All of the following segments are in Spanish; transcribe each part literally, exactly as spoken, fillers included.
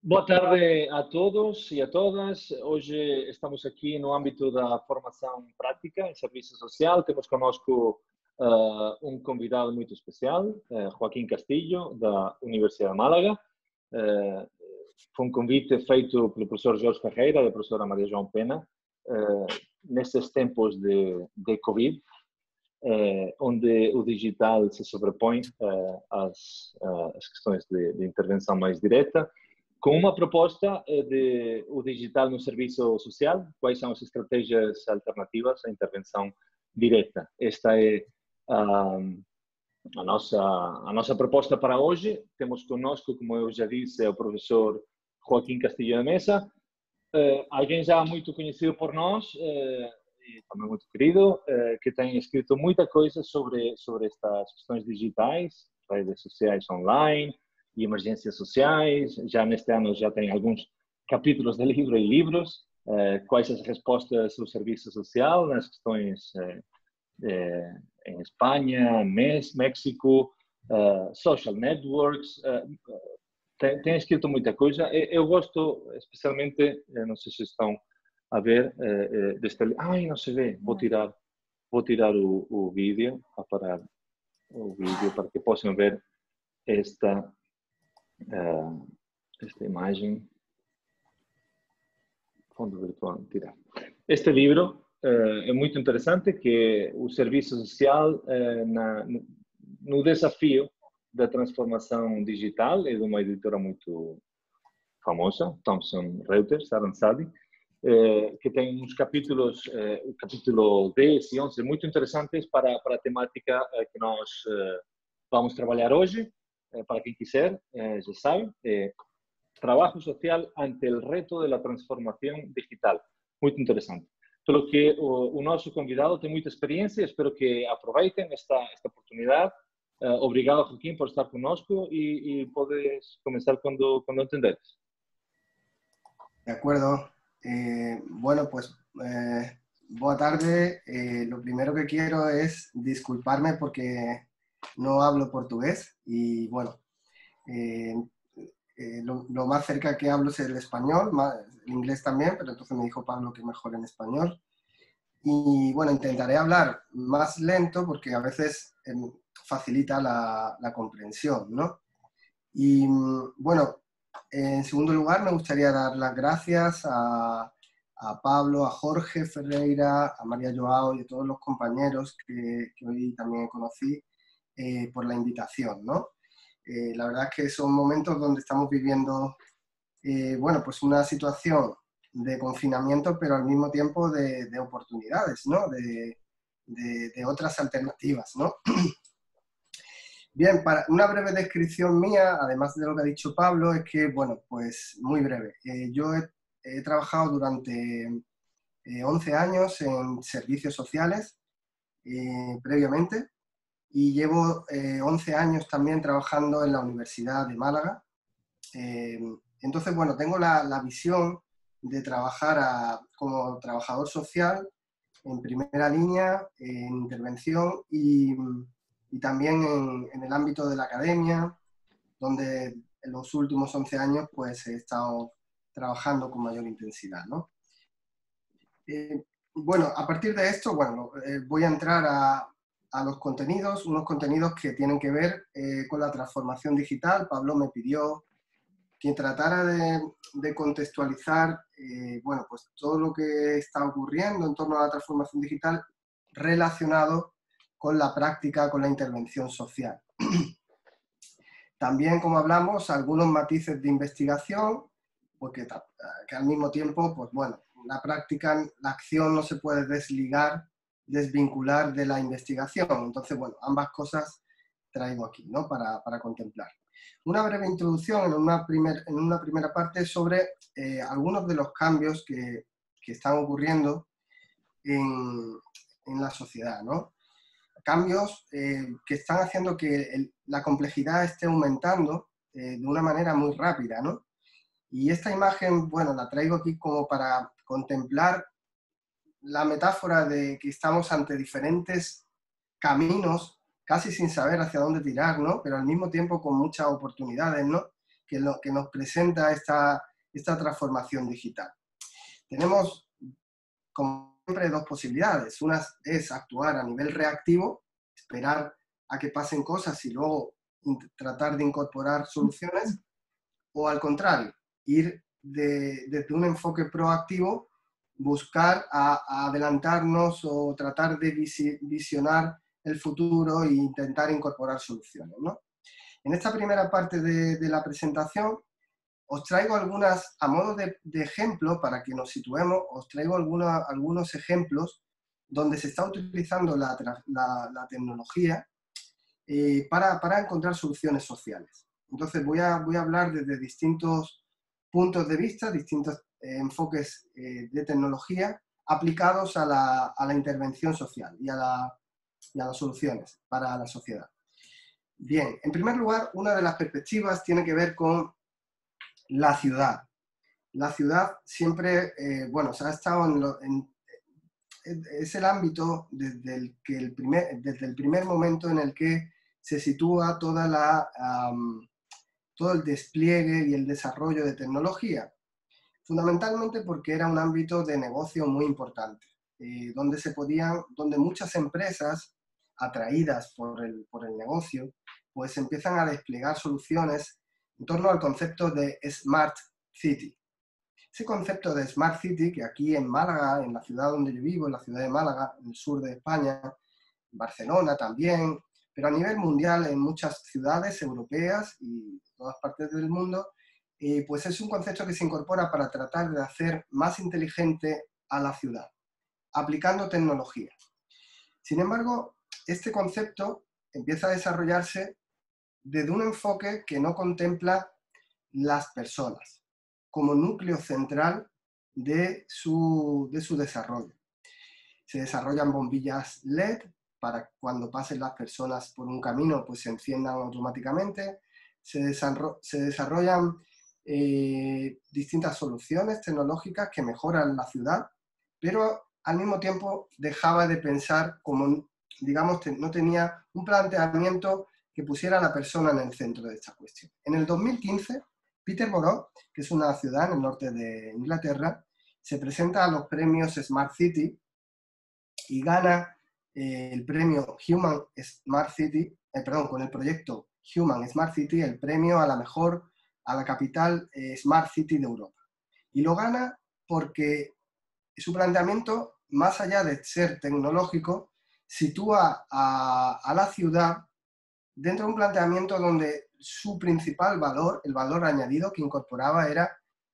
Boa tarde a todos e a todas. Hoje estamos aqui no âmbito da formação prática em serviço social. Temos conosco uh, um convidado muito especial, uh, Joaquim Castillo, da Universidade de Málaga. Uh, foi um convite feito pelo professor Jorge Ferreira e da professora Maria João Pena, uh, nestes tempos de, de Covid, uh, onde o digital se sobrepõe uh, às, uh, às questões de, de intervenção mais direta, com uma proposta de o digital no serviço social. Quais são as estratégias alternativas à intervenção direta? Esta é a, a, nossa, a nossa proposta para hoje. Temos conosco, como eu já disse, o professor Joaquim Castillo de Mesa, eh, alguém já muito conhecido por nós, eh, e também muito querido, eh, que tem escrito muita coisa sobre, sobre estas questões digitais, redes sociais online e emergências sociais. Já neste ano já tem alguns capítulos de livro e livros, eh, quais as respostas do serviço social nas questões eh, eh, em Espanha, México, uh, social networks. Uh, tem, tem escrito muita coisa. Eu, eu gosto especialmente, não sei se estão a ver, eh, deste... Ai, não se vê. Vou tirar, vou tirar o, o vídeo, a parar o vídeo para que possam ver esta Uh, esta imagem, fundo virtual, tirar. Este livro uh, é muito interessante, que é o serviço social uh, na, no, no desafio da transformação digital. É de uma editora muito famosa, Thomson Reuters, Aranzadi, uh, que tem uns capítulos, uh, o capítulo dez e onze, muito interessantes para, para a temática uh, que nós uh, vamos trabalhar hoje. Para quem quiser, já sabe, eh, trabajo social ante el reto de la transformación digital. Muito interessante. Pelo que o, o nosso convidado tem muita experiência, espero que aproveitem esta, esta oportunidade. Uh, obrigado, Joaquim, por estar conosco e, e podes começar quando, quando entenderes. De acuerdo. Eh, bueno, pues, eh, boa tarde. Eh, lo primero que quiero es disculparme porque no hablo portugués y bueno, eh, eh, lo, lo más cerca que hablo es el español, más, el inglés también, pero entonces me dijo Pablo que mejor en español. Y bueno, intentaré hablar más lento porque a veces eh, facilita la, la comprensión, ¿no? Y bueno, en segundo lugar me gustaría dar las gracias a, a Pablo, a Jorge Ferreira, a María Joao y a todos los compañeros que, que hoy también conocí, Eh, por la invitación, ¿no? Eh, la verdad es que son momentos donde estamos viviendo, eh, bueno, pues una situación de confinamiento, pero al mismo tiempo de, de oportunidades, ¿no? De, de, de otras alternativas, ¿no? Bien, para una breve descripción mía, además de lo que ha dicho Pablo, es que, bueno, pues muy breve. Eh, yo he, he trabajado durante eh, once años en servicios sociales, eh, previamente, y llevo eh, once años también trabajando en la Universidad de Málaga. Eh, entonces, bueno, tengo la, la visión de trabajar a, como trabajador social en primera línea, en intervención y, y también en, en el ámbito de la academia, donde en los últimos once años pues, he estado trabajando con mayor intensidad, ¿no? Eh, bueno, a partir de esto, bueno, eh, voy a entrar a a los contenidos, unos contenidos que tienen que ver eh, con la transformación digital. Pablo me pidió que tratara de, de contextualizar eh, bueno, pues todo lo que está ocurriendo en torno a la transformación digital relacionado con la práctica, con la intervención social. También, como hablamos, algunos matices de investigación, porque que al mismo tiempo, pues bueno, la práctica, la acción no se puede desligar, desvincular de la investigación. Entonces, bueno, ambas cosas traigo aquí, ¿no? Para, para contemplar. Una breve introducción en una, primer, en una primera parte sobre eh, algunos de los cambios que, que están ocurriendo en, en la sociedad, ¿no? Cambios eh, que están haciendo que el, la complejidad esté aumentando eh, de una manera muy rápida, ¿no? Y esta imagen, bueno, la traigo aquí como para contemplar la metáfora de que estamos ante diferentes caminos, casi sin saber hacia dónde tirar, ¿no? Pero al mismo tiempo con muchas oportunidades, ¿no? que, lo, que nos presenta esta, esta transformación digital. Tenemos, como siempre, dos posibilidades. Una es actuar a nivel reactivo, esperar a que pasen cosas y luego tratar de incorporar soluciones, o al contrario, ir de, desde un enfoque proactivo, buscar a, a adelantarnos o tratar de visi, visionar el futuro e intentar incorporar soluciones, ¿no? En esta primera parte de, de la presentación os traigo algunas, a modo de, de ejemplo, para que nos situemos, os traigo alguna, algunos ejemplos donde se está utilizando la, la, la tecnología eh, para, para encontrar soluciones sociales. Entonces voy a, voy a hablar desde distintos puntos de vista, distintos eh, enfoques eh, de tecnología aplicados a la, a la intervención social y a, la, y a las soluciones para la sociedad. Bien, en primer lugar, una de las perspectivas tiene que ver con la ciudad. La ciudad siempre, eh, bueno, se ha estado en, lo, en es el ámbito desde el, que el primer, desde el primer momento en el que se sitúa toda la, um, todo el despliegue y el desarrollo de tecnología, fundamentalmente porque era un ámbito de negocio muy importante, eh, donde, se podían, donde muchas empresas atraídas por el, por el negocio, pues empiezan a desplegar soluciones en torno al concepto de Smart City. Ese concepto de Smart City, que aquí en Málaga, en la ciudad donde yo vivo, en la ciudad de Málaga, en el sur de España, Barcelona también, pero a nivel mundial en muchas ciudades europeas y todas partes del mundo, eh, pues es un concepto que se incorpora para tratar de hacer más inteligente a la ciudad, aplicando tecnología. Sin embargo, este concepto empieza a desarrollarse desde un enfoque que no contempla las personas como núcleo central de su, de su desarrollo. Se desarrollan bombillas L E D para cuando pasen las personas por un camino, pues se enciendan automáticamente. Se, desarro se desarrollan eh, distintas soluciones tecnológicas que mejoran la ciudad, pero al mismo tiempo dejaba de pensar como, digamos, te no tenía un planteamiento que pusiera a la persona en el centro de esta cuestión. En el dos mil quince, Peterborough, que es una ciudad en el norte de Inglaterra, se presenta a los premios Smart City y gana eh, el premio Human Smart City, eh, perdón, con el proyecto Human Smart City, el premio a la mejor, a la capital eh, Smart City de Europa. Y lo gana porque su planteamiento, más allá de ser tecnológico, sitúa a, a la ciudad dentro de un planteamiento donde su principal valor, el valor añadido que incorporaba era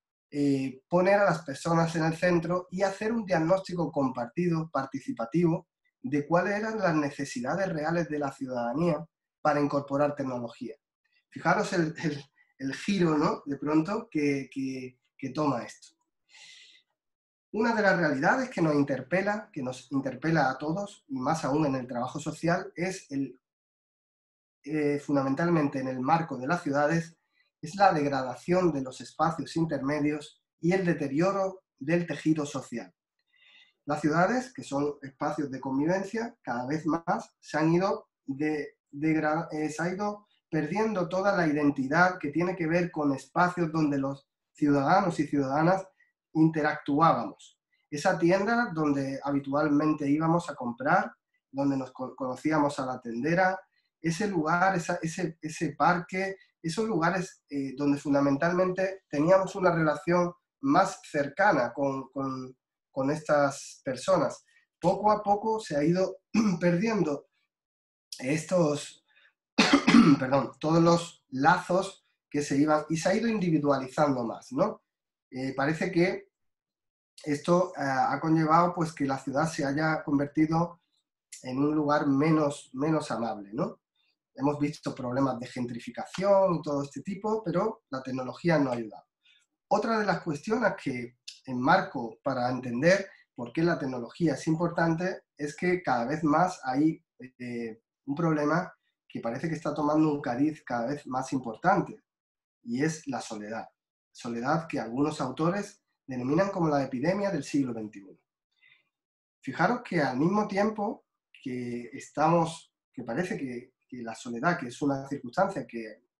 eh, poner a las personas en el centro y hacer un diagnóstico compartido, participativo, de cuáles eran las necesidades reales de la ciudadanía para incorporar tecnología. Fijaros el, el, el giro, ¿no?, de pronto que, que, que toma esto. Una de las realidades que nos interpela, que nos interpela a todos, y más aún en el trabajo social, es el Eh, fundamentalmente en el marco de las ciudades, es la degradación de los espacios intermedios y el deterioro del tejido social. Las ciudades, que son espacios de convivencia, cada vez más se han ido, de, de, eh, se ha ido perdiendo toda la identidad que tiene que ver con espacios donde los ciudadanos y ciudadanas interactuábamos. Esa tienda donde habitualmente íbamos a comprar, donde nos conocíamos a la tendera, ese lugar, esa, ese, ese parque, esos lugares eh, donde fundamentalmente teníamos una relación más cercana con, con, con estas personas. Poco a poco se ha ido perdiendo estos, perdón, todos los lazos que se iban, y se ha ido individualizando más, ¿no? Eh, parece que esto eh, ha conllevado pues, que la ciudad se haya convertido en un lugar menos, menos amable, ¿no? Hemos visto problemas de gentrificación y todo este tipo, pero la tecnología no ha ayudado. Otra de las cuestiones que enmarco para entender por qué la tecnología es importante es que cada vez más hay eh, un problema que parece que está tomando un cariz cada vez más importante, y es la soledad. Soledad que algunos autores denominan como la epidemia del siglo veintiuno. Fijaros que al mismo tiempo que estamos, que parece que que la soledad, que es una circunstancia que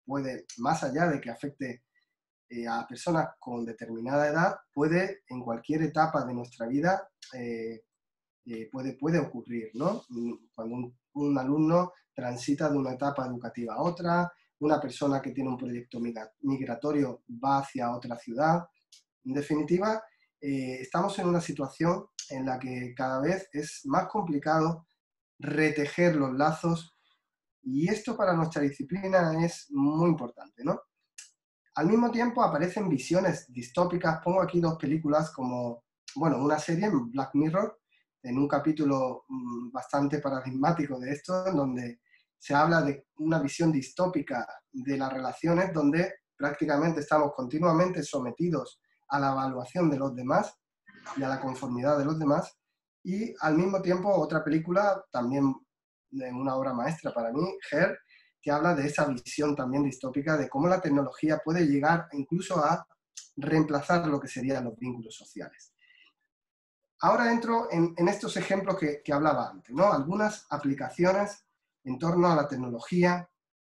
puede, más allá de que afecte eh, a personas con determinada edad, puede en cualquier etapa de nuestra vida eh, eh, puede, puede ocurrir, ¿no? Cuando un, un alumno transita de una etapa educativa a otra, una persona que tiene un proyecto migratorio va hacia otra ciudad. En definitiva, eh, estamos en una situación en la que cada vez es más complicado retejer los lazos, y esto para nuestra disciplina es muy importante, ¿no? Al mismo tiempo aparecen visiones distópicas. Pongo aquí dos películas como, bueno, una serie, Black Mirror, en un capítulo mmm, bastante paradigmático de esto, en donde se habla de una visión distópica de las relaciones, donde prácticamente estamos continuamente sometidos a la evaluación de los demás y a la conformidad de los demás. Y al mismo tiempo otra película, también una obra maestra para mí, Her, que habla de esa visión también distópica de cómo la tecnología puede llegar incluso a reemplazar lo que serían los vínculos sociales. Ahora entro en, en estos ejemplos que, que hablaba antes, ¿no? Algunas aplicaciones en torno a la tecnología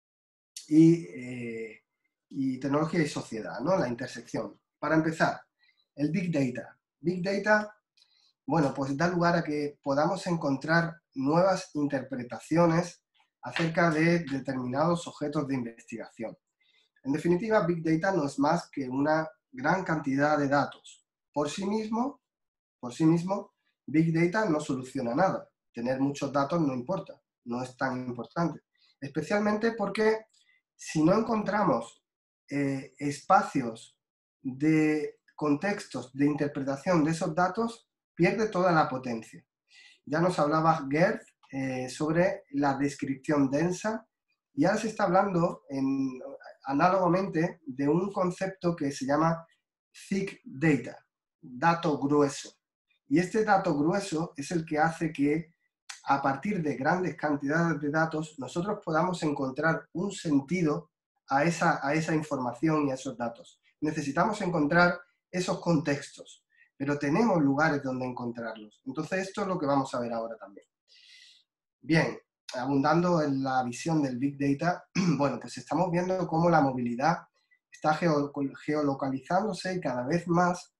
y, eh, y tecnología y sociedad, ¿no? La intersección. Para empezar, el Big Data. Big Data, bueno, pues da lugar a que podamos encontrar nuevas interpretaciones acerca de determinados objetos de investigación. En definitiva, Big Data no es más que una gran cantidad de datos. Por sí mismo, por sí mismo, Big Data no soluciona nada. Tener muchos datos no importa, no es tan importante. Especialmente porque si no encontramos eh, espacios de contextos de interpretación de esos datos, pierde toda la potencia. Ya nos hablaba Gerd eh, sobre la descripción densa, y ahora se está hablando en, análogamente de un concepto que se llama thick data, dato grueso. Y este dato grueso es el que hace que a partir de grandes cantidades de datos nosotros podamos encontrar un sentido a esa, a esa información y a esos datos. Necesitamos encontrar esos contextos, pero tenemos lugares donde encontrarlos. Entonces esto es lo que vamos a ver ahora también. Bien, abundando en la visión del Big Data, bueno, pues estamos viendo cómo la movilidad está geo, geolocalizándose cada vez más,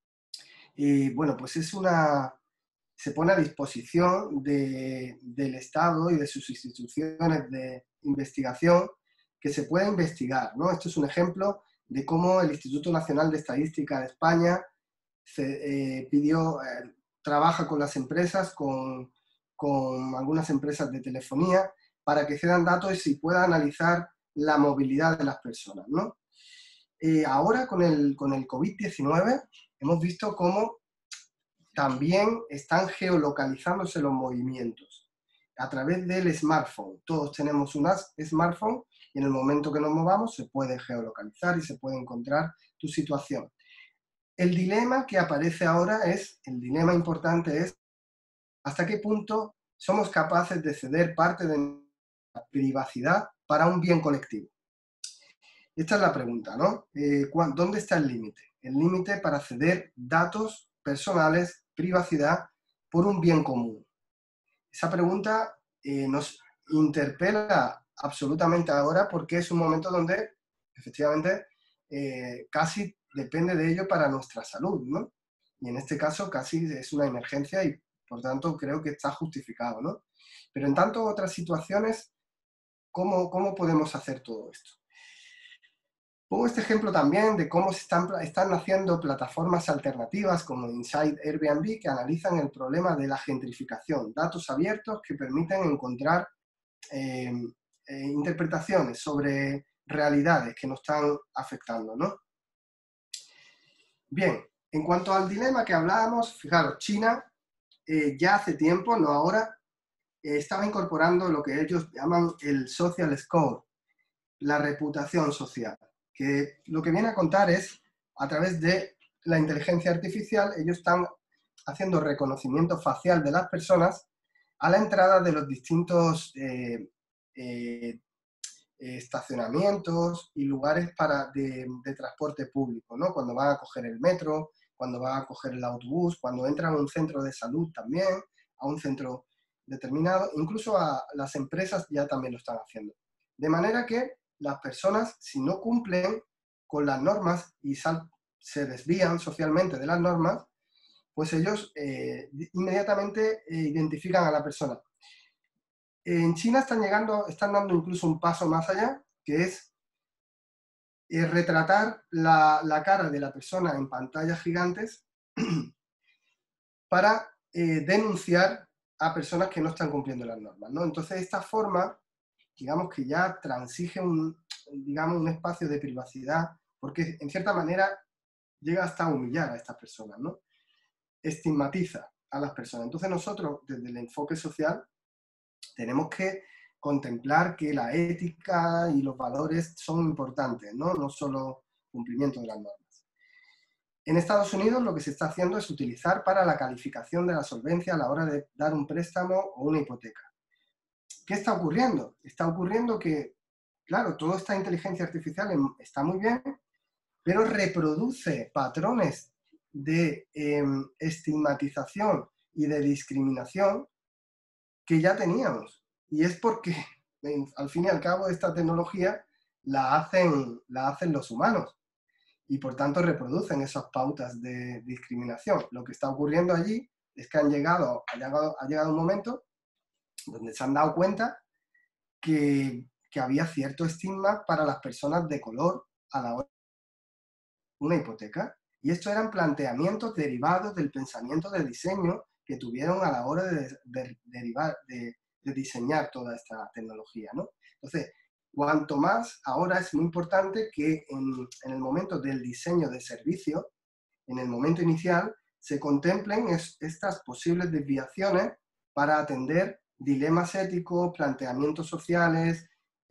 y bueno, pues es una, se pone a disposición de, del Estado y de sus instituciones de investigación que se pueda investigar, ¿no? Esto es un ejemplo de cómo el Instituto Nacional de Estadística de España se, eh, pidió, eh, trabaja con las empresas, con, con algunas empresas de telefonía, para que cedan datos y pueda analizar la movilidad de las personas, ¿no? Eh, ahora con el, con el COVID diecinueve hemos visto cómo también están geolocalizándose los movimientos a través del smartphone. Todos tenemos un smartphone y en el momento que nos movamos se puede geolocalizar y se puede encontrar tu situación. El dilema que aparece ahora es, el dilema importante es, ¿hasta qué punto somos capaces de ceder parte de nuestra privacidad para un bien colectivo? Esta es la pregunta, ¿no? Eh, ¿Dónde está el límite? El límite para ceder datos personales, privacidad, por un bien común. Esa pregunta eh, nos interpela absolutamente ahora, porque es un momento donde, efectivamente, eh, casi depende de ello para nuestra salud, ¿no? Y en este caso casi es una emergencia y, por tanto, creo que está justificado, ¿no? Pero en tanto otras situaciones, ¿cómo, cómo podemos hacer todo esto? Pongo este ejemplo también de cómo se están, están naciendo plataformas alternativas como Inside Airbnb, que analizan el problema de la gentrificación, datos abiertos que permiten encontrar eh, eh, interpretaciones sobre realidades que nos están afectando, ¿no? Bien, en cuanto al dilema que hablábamos, fijaros, China eh, ya hace tiempo, no ahora, eh, estaba incorporando lo que ellos llaman el social score, la reputación social, que lo que viene a contar es, a través de la inteligencia artificial, ellos están haciendo reconocimiento facial de las personas a la entrada de los distintos eh, eh, estacionamientos y lugares para, de, de transporte público, ¿no? Cuando van a coger el metro, cuando van a coger el autobús, cuando entran a un centro de salud también, a un centro determinado, incluso a las empresas ya también lo están haciendo. De manera que las personas, si no cumplen con las normas y sal, se desvían socialmente de las normas, pues ellos eh, inmediatamente eh, identifican a la persona. En China están llegando, están dando incluso un paso más allá, que es eh, retratar la, la cara de la persona en pantallas gigantes para eh, denunciar a personas que no están cumpliendo las normas, ¿no? Entonces, esta forma, digamos que ya transige un, digamos, un espacio de privacidad, porque en cierta manera llega hasta a humillar a estas personas, ¿no? Estigmatiza a las personas. Entonces nosotros, desde el enfoque social, tenemos que contemplar que la ética y los valores son importantes, ¿no? No solo cumplimiento de las normas. En Estados Unidos lo que se está haciendo es utilizar para la calificación de la solvencia a la hora de dar un préstamo o una hipoteca. ¿Qué está ocurriendo? Está ocurriendo que, claro, toda esta inteligencia artificial está muy bien, pero reproduce patrones de eh, estigmatización y de discriminación que ya teníamos. Y es porque, al fin y al cabo, esta tecnología la hacen, la hacen los humanos. Y por tanto reproducen esas pautas de discriminación. Lo que está ocurriendo allí es que han llegado, ha, llegado, ha llegado un momento donde se han dado cuenta que, que había cierto estigma para las personas de color a la hora de una hipoteca. Y estos eran planteamientos derivados del pensamiento de diseño que tuvieron a la hora de, de, derivar, de, de diseñar toda esta tecnología, ¿no? Entonces, cuanto más, ahora es muy importante que en, en el momento del diseño de servicio, en el momento inicial, se contemplen es, estas posibles desviaciones para atender dilemas éticos, planteamientos sociales,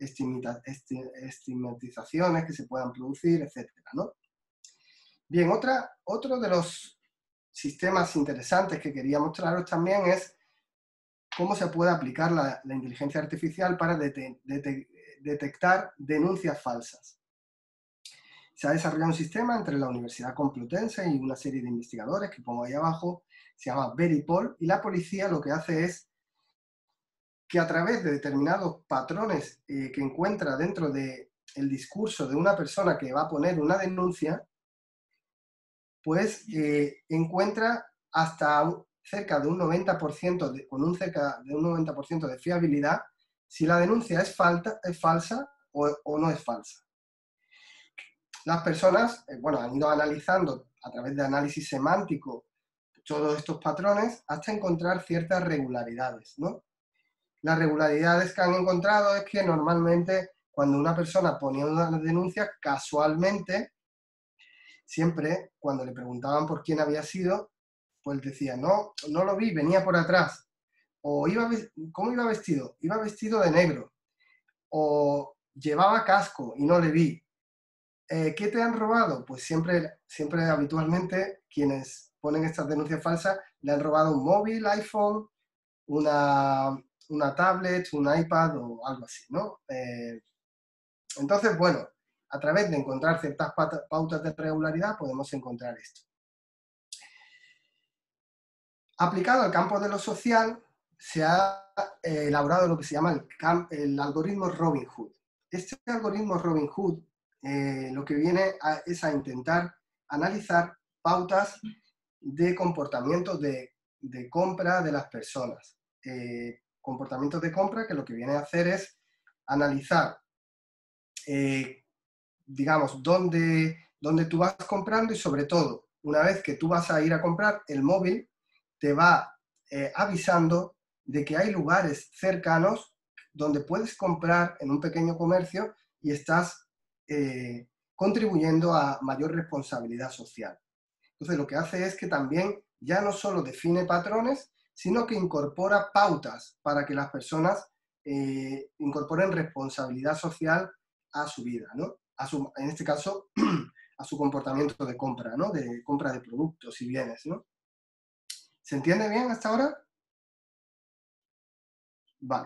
estigmatizaciones que se puedan producir, etcétera, ¿no? Bien, otra, otro de los sistemas interesantes que quería mostraros también es cómo se puede aplicar la, la inteligencia artificial para dete, dete, detectar denuncias falsas. Se ha desarrollado un sistema entre la Universidad Complutense y una serie de investigadores que pongo ahí abajo, se llama Veripol, y la policía lo que hace es que a través de determinados patrones eh, que encuentra dentro del discurso de una persona que va a poner una denuncia, pues eh, encuentra hasta un, cerca de un noventa por ciento, de, con un cerca de un noventa por ciento de fiabilidad, si la denuncia es, falta, es falsa o, o no es falsa. Las personas, eh, bueno, han ido analizando a través de análisis semántico todos estos patrones hasta encontrar ciertas regularidades, ¿no? Las regularidades que han encontrado es que normalmente cuando una persona ponía una denuncia, casualmente, siempre cuando le preguntaban por quién había sido, pues decía, no, no lo vi, venía por atrás. O iba, ¿cómo iba vestido? Iba vestido de negro. O llevaba casco y no le vi. Eh, ¿Qué te han robado? Pues siempre, siempre habitualmente quienes ponen estas denuncias falsas le han robado un móvil, iPhone, una, una tablet, un iPad o algo así, ¿no? Eh, entonces, bueno, a través de encontrar ciertas pautas de regularidad podemos encontrar esto. Aplicado al campo de lo social, se ha eh, elaborado lo que se llama el, el algoritmo Robin Hood. Este algoritmo Robin Hood eh, lo que viene a, es a intentar analizar pautas de comportamiento de, de compra de las personas. Eh, comportamientos de compra que lo que viene a hacer es analizar, eh, digamos, dónde, dónde tú vas comprando y sobre todo, una vez que tú vas a ir a comprar, el móvil te va eh, avisando de que hay lugares cercanos donde puedes comprar en un pequeño comercio y estás eh, contribuyendo a mayor responsabilidad social. Entonces lo que hace es que también ya no solo define patrones, sino que incorpora pautas para que las personas eh, incorporen responsabilidad social a su vida, ¿no? A su, en este caso, a su comportamiento de compra, ¿no? De compra de productos y bienes, ¿no? ¿Se entiende bien hasta ahora? Vale.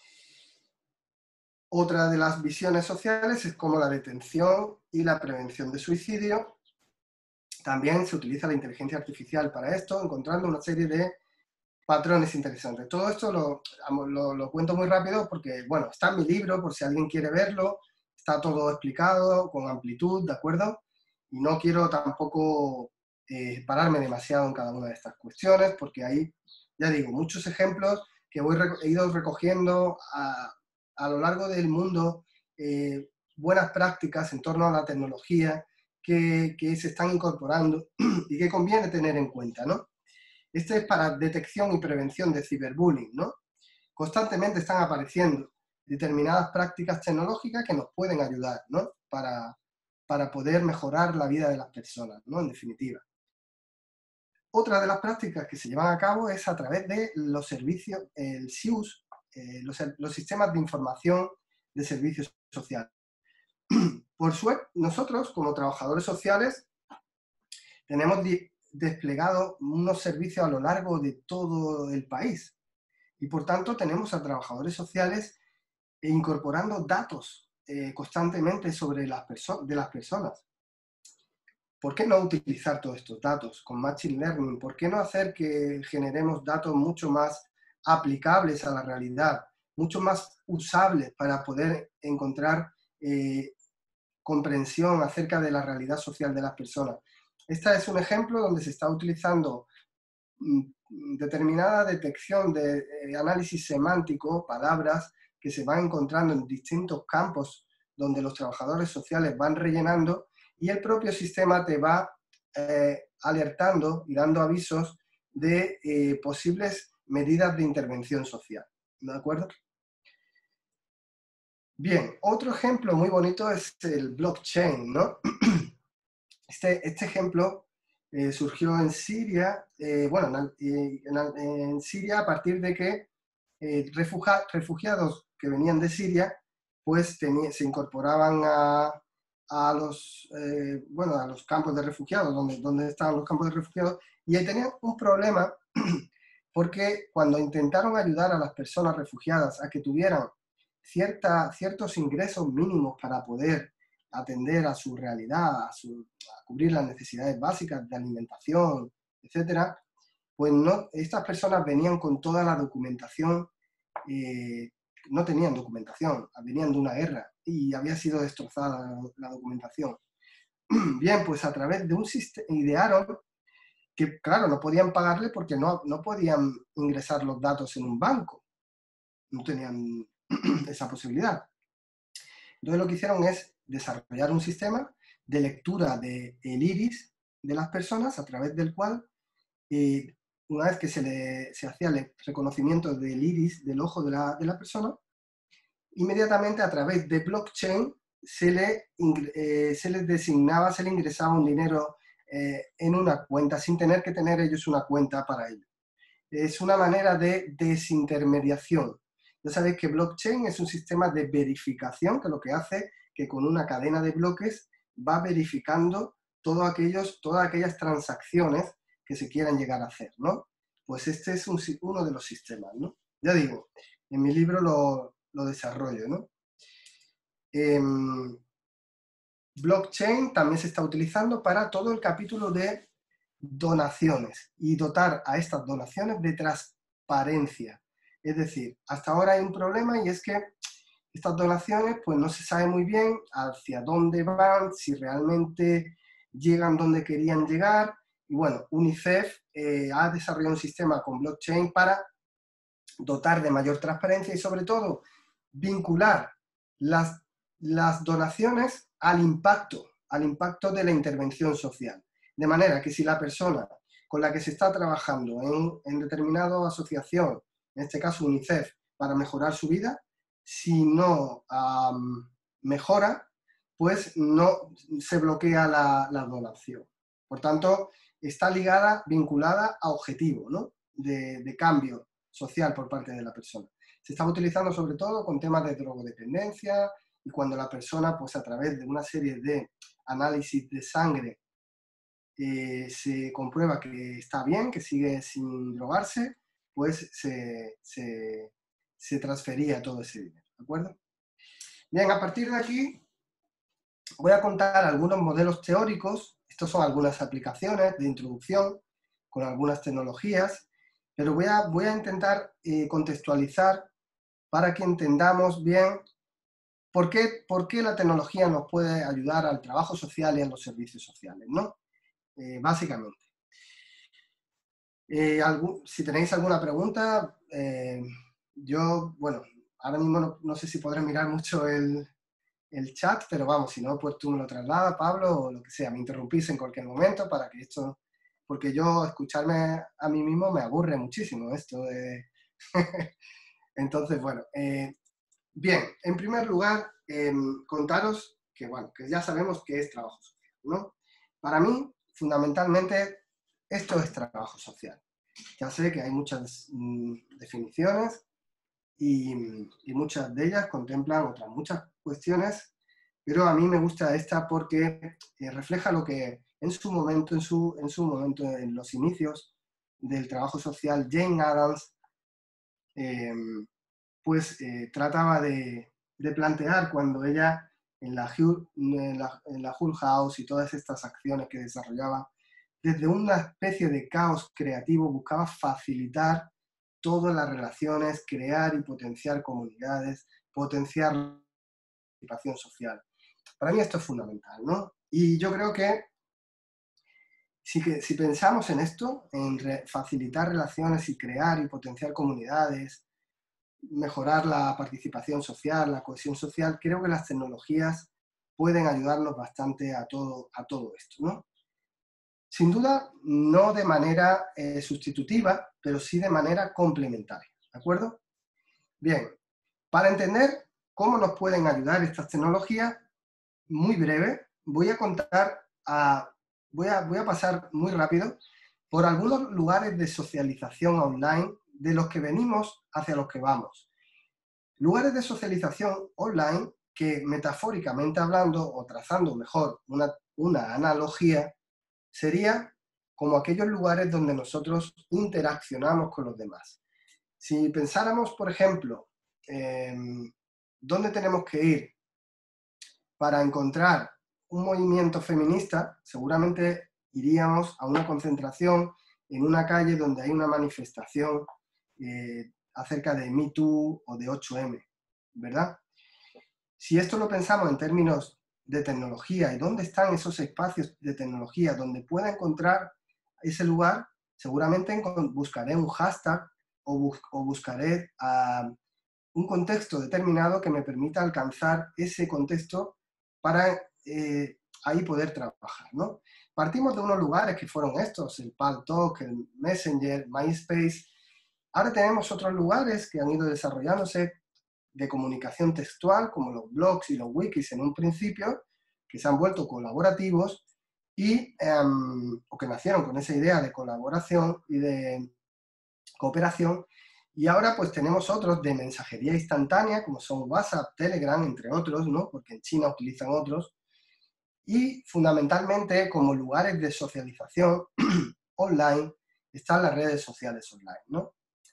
Otra de las visiones sociales es como la detención y la prevención de suicidio. También se utiliza la inteligencia artificial para esto, encontrando una serie de patrones interesantes. Todo esto lo, lo, lo cuento muy rápido porque, bueno, está en mi libro, por si alguien quiere verlo, está todo explicado con amplitud, ¿de acuerdo? Y no quiero tampoco eh, pararme demasiado en cada una de estas cuestiones, porque hay, ya digo, muchos ejemplos que voy, he ido recogiendo a, a lo largo del mundo, eh, buenas prácticas en torno a la tecnología que, que se están incorporando y que conviene tener en cuenta, ¿no? Este es para detección y prevención de ciberbullying, ¿no? Constantemente están apareciendo determinadas prácticas tecnológicas que nos pueden ayudar, ¿no? Para, para poder mejorar la vida de las personas, ¿no? En definitiva. Otra de las prácticas que se llevan a cabo es a través de los servicios, el S I U S, eh, los, los sistemas de información de servicios sociales. Por suerte, nosotros como trabajadores sociales tenemos desplegado unos servicios a lo largo de todo el país y por tanto tenemos a trabajadores sociales incorporando datos eh, constantemente sobre las de las personas. ¿Por qué no utilizar todos estos datos con Machine Learning? ¿Por qué no hacer que generemos datos mucho más aplicables a la realidad, mucho más usables para poder encontrar eh, comprensión acerca de la realidad social de las personas? Este es un ejemplo donde se está utilizando determinada detección de eh, análisis semántico, palabras que se van encontrando en distintos campos donde los trabajadores sociales van rellenando y el propio sistema te va eh, alertando y dando avisos de eh, posibles medidas de intervención social. ¿De acuerdo? Bien, otro ejemplo muy bonito es el blockchain, ¿no? Este, este ejemplo eh, surgió en Siria, eh, bueno, en, en, en Siria a partir de que eh, refugia, refugiados que venían de Siria, pues tenía, se incorporaban a, a, los, eh, bueno, a los campos de refugiados, donde, donde estaban los campos de refugiados, y ahí tenían un problema porque cuando intentaron ayudar a las personas refugiadas a que tuvieran cierta, ciertos ingresos mínimos para poder atender a su realidad, a, su, a cubrir las necesidades básicas de alimentación, etcétera, pues no, estas personas venían con toda la documentación, eh, no tenían documentación, venían de una guerra y había sido destrozada la, la documentación. Bien, pues a través de un sistema, idearon que, claro, no podían pagarle porque no, no podían ingresar los datos en un banco, no tenían esa posibilidad. Entonces lo que hicieron es desarrollar un sistema de lectura del iris de las personas a través del cual, eh, una vez que se, le, se hacía el reconocimiento del iris del ojo de la, de la persona, inmediatamente a través de blockchain se le, eh, se les designaba, se le ingresaba un dinero eh, en una cuenta sin tener que tener ellos una cuenta para ello. Es una manera de desintermediación. Ya sabéis que blockchain es un sistema de verificación que lo que hace que con una cadena de bloques va verificando todo aquellos, todas aquellas transacciones que se quieran llegar a hacer, ¿no? Pues este es un, uno de los sistemas, ¿no? Ya digo, en mi libro lo, lo desarrollo, ¿no? Eh, blockchain también se está utilizando para todo el capítulo de donaciones y dotar a estas donaciones de transparencia. Es decir, hasta ahora hay un problema y es que estas donaciones pues no se sabe muy bien hacia dónde van, si realmente llegan donde querían llegar. Y bueno, UNICEF eh, ha desarrollado un sistema con blockchain para dotar de mayor transparencia y sobre todo vincular las, las donaciones al impacto, al impacto de la intervención social. De manera que si la persona con la que se está trabajando en, en determinada asociación, en este caso UNICEF, para mejorar su vida, si no um, mejora, pues no se bloquea la, la donación. Por tanto, está ligada, vinculada a objetivo, ¿no? de, de cambio social por parte de la persona. Se está utilizando sobre todo con temas de drogodependencia y cuando la persona, pues a través de una serie de análisis de sangre, eh, se comprueba que está bien, que sigue sin drogarse, pues se, se, se transfería todo ese dinero, ¿de acuerdo? Bien, a partir de aquí voy a contar algunos modelos teóricos. Estos son algunas aplicaciones de introducción con algunas tecnologías, pero voy a, voy a intentar eh, contextualizar para que entendamos bien ¿por qué, ¿por qué la tecnología nos puede ayudar al trabajo social y a los servicios sociales, ¿no? Eh, básicamente. Eh, algún, si tenéis alguna pregunta, eh, yo, bueno, ahora mismo no, no sé si podré mirar mucho el, el chat, pero vamos, si no, pues tú me lo trasladas, Pablo, o lo que sea, me interrumpís en cualquier momento para que esto, porque yo escucharme a mí mismo me aburre muchísimo esto de... Entonces, bueno, eh, bien, en primer lugar, eh, contaros que, bueno, que ya sabemos qué es trabajo social, ¿no? Para mí, fundamentalmente, esto es trabajo social. Ya sé que hay muchas mm, definiciones y, y muchas de ellas contemplan otras muchas cuestiones, pero a mí me gusta esta porque eh, refleja lo que en su momento, en su, en su momento, en los inicios del trabajo social, Jane Addams, eh, pues eh, trataba de, de plantear cuando ella en la, en, la, en la Hull House y todas estas acciones que desarrollaba, desde una especie de caos creativo buscaba facilitar todas las relaciones, crear y potenciar comunidades, potenciar la participación social. Para mí esto es fundamental, ¿no? Y yo creo que si, que, si pensamos en esto, en re, facilitar relaciones y crear y potenciar comunidades, mejorar la participación social, la cohesión social, creo que las tecnologías pueden ayudarnos bastante a todo, a todo esto, ¿no? Sin duda, no de manera eh, sustitutiva, pero sí de manera complementaria, ¿de acuerdo? Bien, para entender cómo nos pueden ayudar estas tecnologías, muy breve, voy a contar, a, voy, a, voy a pasar muy rápido por algunos lugares de socialización online de los que venimos hacia los que vamos. Lugares de socialización online que, metafóricamente hablando, o trazando mejor una, una analogía, sería como aquellos lugares donde nosotros interaccionamos con los demás. Si pensáramos, por ejemplo, eh, dónde tenemos que ir para encontrar un movimiento feminista, seguramente iríamos a una concentración en una calle donde hay una manifestación eh, acerca de Me Too o de ocho eme, ¿verdad? Si esto lo pensamos en términos de tecnología y dónde están esos espacios de tecnología donde pueda encontrar ese lugar, seguramente buscaré un hashtag o, bus o buscaré uh, un contexto determinado que me permita alcanzar ese contexto para eh, ahí poder trabajar, ¿no? Partimos de unos lugares que fueron estos, el Paltalk, el Messenger, MySpace. Ahora tenemos otros lugares que han ido desarrollándose de comunicación textual, como los blogs y los wikis en un principio, que se han vuelto colaborativos y, um, o que nacieron con esa idea de colaboración y de cooperación, y ahora pues tenemos otros de mensajería instantánea, como son WhatsApp, Telegram, entre otros, ¿no? Porque en China utilizan otros, y fundamentalmente como lugares de socialización online están las redes sociales online, ¿no?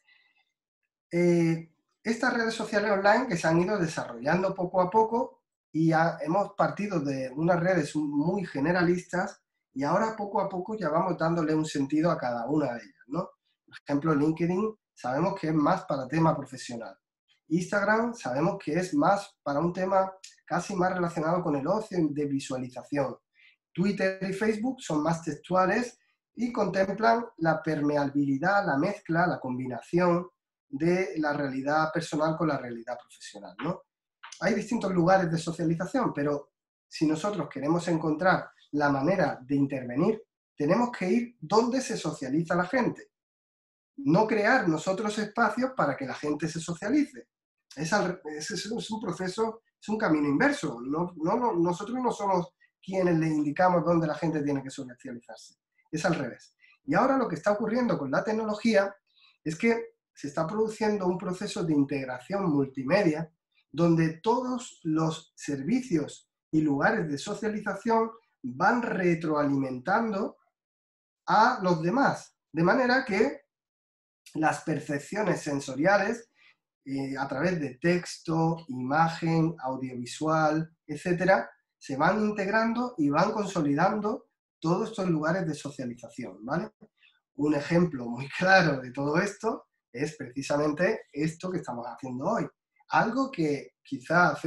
Eh, estas redes sociales online que se han ido desarrollando poco a poco y ya hemos partido de unas redes muy generalistas y ahora poco a poco ya vamos dándole un sentido a cada una de ellas, ¿no? Por ejemplo, LinkedIn sabemos que es más para tema profesional. Instagram sabemos que es más para un tema casi más relacionado con el ocio de visualización. Twitter y Facebook son más textuales y contemplan la permeabilidad, la mezcla, la combinación de la realidad personal con la realidad profesional, ¿no? Hay distintos lugares de socialización, pero si nosotros queremos encontrar la manera de intervenir, tenemos que ir donde se socializa la gente. No crear nosotros espacios para que la gente se socialice. Es, al, es, es un proceso, es un camino inverso. No, no, no, nosotros no somos quienes le indicamos dónde la gente tiene que socializarse. Es al revés. Y ahora lo que está ocurriendo con la tecnología es que se está produciendo un proceso de integración multimedia donde todos los servicios y lugares de socialización van retroalimentando a los demás. De manera que las percepciones sensoriales eh, a través de texto, imagen, audiovisual, etcétera, se van integrando y van consolidando todos estos lugares de socialización, ¿vale? Un ejemplo muy claro de todo esto es precisamente esto que estamos haciendo hoy. Algo que quizá hace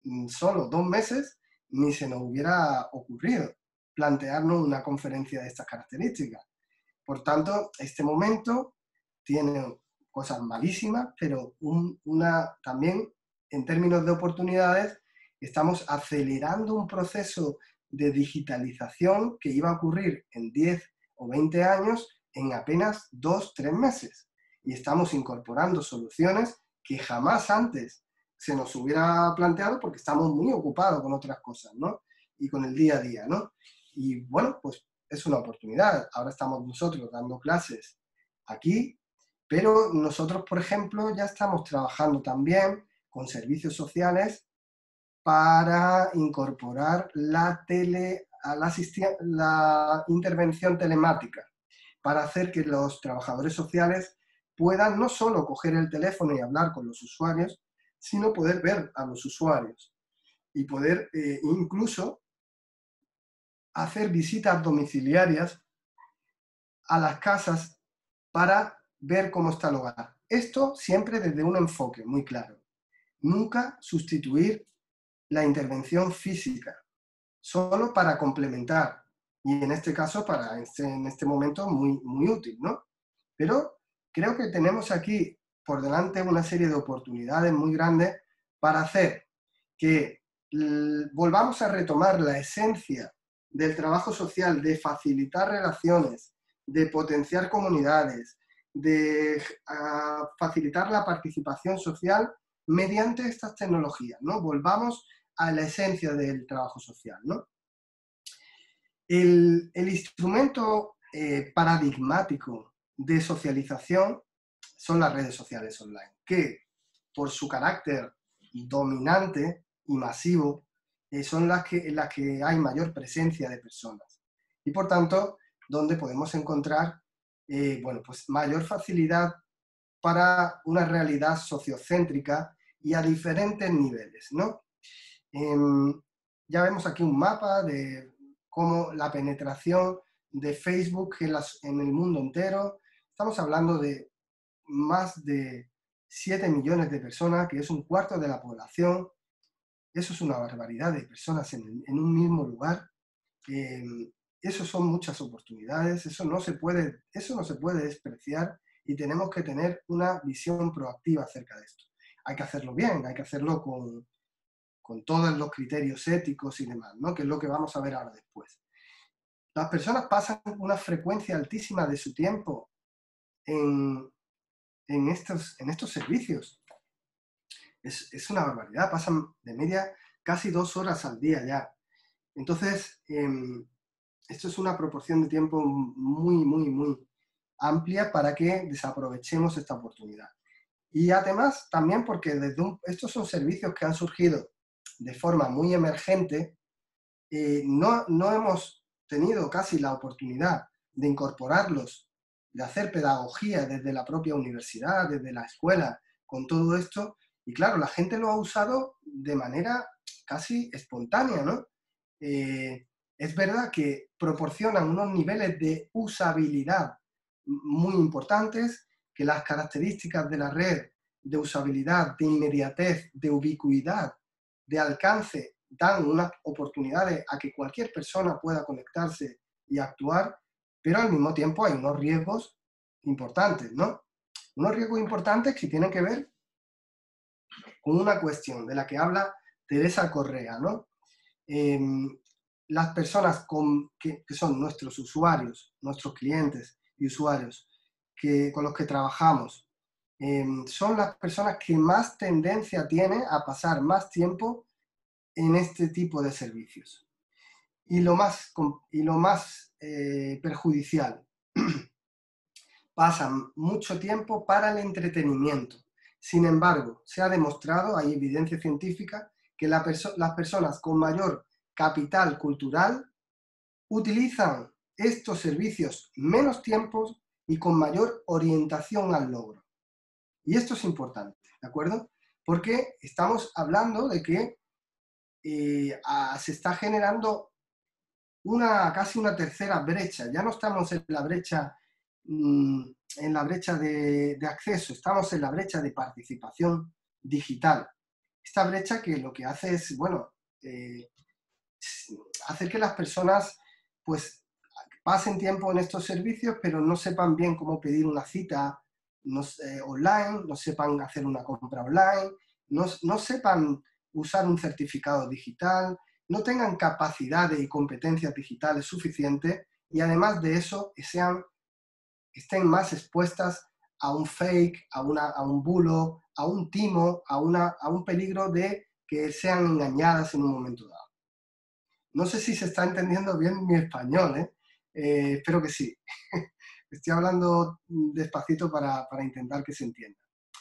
solo dos meses ni se nos hubiera ocurrido plantearnos una conferencia de estas características. Por tanto, este momento tiene cosas malísimas, pero un, una, también en términos de oportunidades estamos acelerando un proceso de digitalización que iba a ocurrir en diez o veinte años en apenas dos, tres meses. Y estamos incorporando soluciones que jamás antes se nos hubiera planteado porque estamos muy ocupados con otras cosas, ¿no? Y con el día a día, ¿no? Y bueno, pues es una oportunidad. Ahora estamos nosotros dando clases aquí, pero nosotros, por ejemplo, ya estamos trabajando también con servicios sociales para incorporar la, tele, la, la intervención telemática, para hacer que los trabajadores sociales puedan no solo coger el teléfono y hablar con los usuarios, sino poder ver a los usuarios y poder eh, incluso hacer visitas domiciliarias a las casas para ver cómo está el hogar. Esto siempre desde un enfoque muy claro. Nunca sustituir la intervención física, solo para complementar. Y en este caso, para este, en este momento, muy, muy útil, ¿no? Pero creo que tenemos aquí por delante una serie de oportunidades muy grandes para hacer que volvamos a retomar la esencia del trabajo social, de facilitar relaciones, de potenciar comunidades, de uh, facilitar la participación social mediante estas tecnologías, ¿no? Volvamos a la esencia del trabajo social, ¿no? El, el instrumento eh, paradigmático de socialización son las redes sociales online, que por su carácter dominante y masivo eh, son las que, en las que hay mayor presencia de personas y por tanto donde podemos encontrar eh, bueno, pues mayor facilidad para una realidad sociocéntrica y a diferentes niveles, ¿no? Eh, ya vemos aquí un mapa de cómo la penetración de Facebook en, las, en el mundo entero. Estamos hablando de más de siete millones de personas, que es un cuarto de la población. Eso es una barbaridad de personas en, en un mismo lugar. Eh, eso son muchas oportunidades, eso no, se puede, eso no se puede despreciar y tenemos que tener una visión proactiva acerca de esto. Hay que hacerlo bien, hay que hacerlo con, con todos los criterios éticos y demás, ¿no? Que es lo que vamos a ver ahora después. Las personas pasan una frecuencia altísima de su tiempo en, en, estos, en estos servicios. Es, es una barbaridad, pasan de media casi dos horas al día ya. Entonces, eh, esto es una proporción de tiempo muy, muy, muy amplia para que desaprovechemos esta oportunidad. Y además, también porque desde un, estos son servicios que han surgido de forma muy emergente, eh, no, no hemos tenido casi la oportunidad de incorporarlos, de hacer pedagogía desde la propia universidad, desde la escuela, con todo esto. Y claro, la gente lo ha usado de manera casi espontánea, ¿no? Eh, es verdad que proporcionan unos niveles de usabilidad muy importantes, que las características de la red de usabilidad, de inmediatez, de ubicuidad, de alcance, dan unas oportunidades a que cualquier persona pueda conectarse y actuar, pero al mismo tiempo hay unos riesgos importantes, ¿no? Unos riesgos importantes que tienen que ver con una cuestión de la que habla Teresa Correa, ¿no? Eh, las personas con, que, que son nuestros usuarios, nuestros clientes y usuarios que, con los que trabajamos, eh, son las personas que más tendencia tienen a pasar más tiempo en este tipo de servicios. Y lo más, y lo más eh, perjudicial, pasan mucho tiempo para el entretenimiento. Sin embargo, se ha demostrado, hay evidencia científica, que la perso las personas con mayor capital cultural utilizan estos servicios menos tiempos y con mayor orientación al logro. Y esto es importante, ¿de acuerdo? Porque estamos hablando de que eh, a, se está generando una, casi una tercera brecha. Ya no estamos en la brecha, mmm, en la brecha de, de acceso, estamos en la brecha de participación digital. esta brecha que lo que hace es, bueno, eh, hacer que las personas pues pasen tiempo en estos servicios, pero no sepan bien cómo pedir una cita no, eh, online, no sepan hacer una compra online, no, no sepan usar un certificado digital, no tengan capacidades y competencias digitales suficientes y además de eso sean, estén más expuestas a un fake, a, una, a un bulo, a un timo, a, una, a un peligro de que sean engañadas en un momento dado. No sé si se está entendiendo bien mi español, ¿eh? Eh, espero que sí. Estoy hablando despacito para, para intentar que se entienda.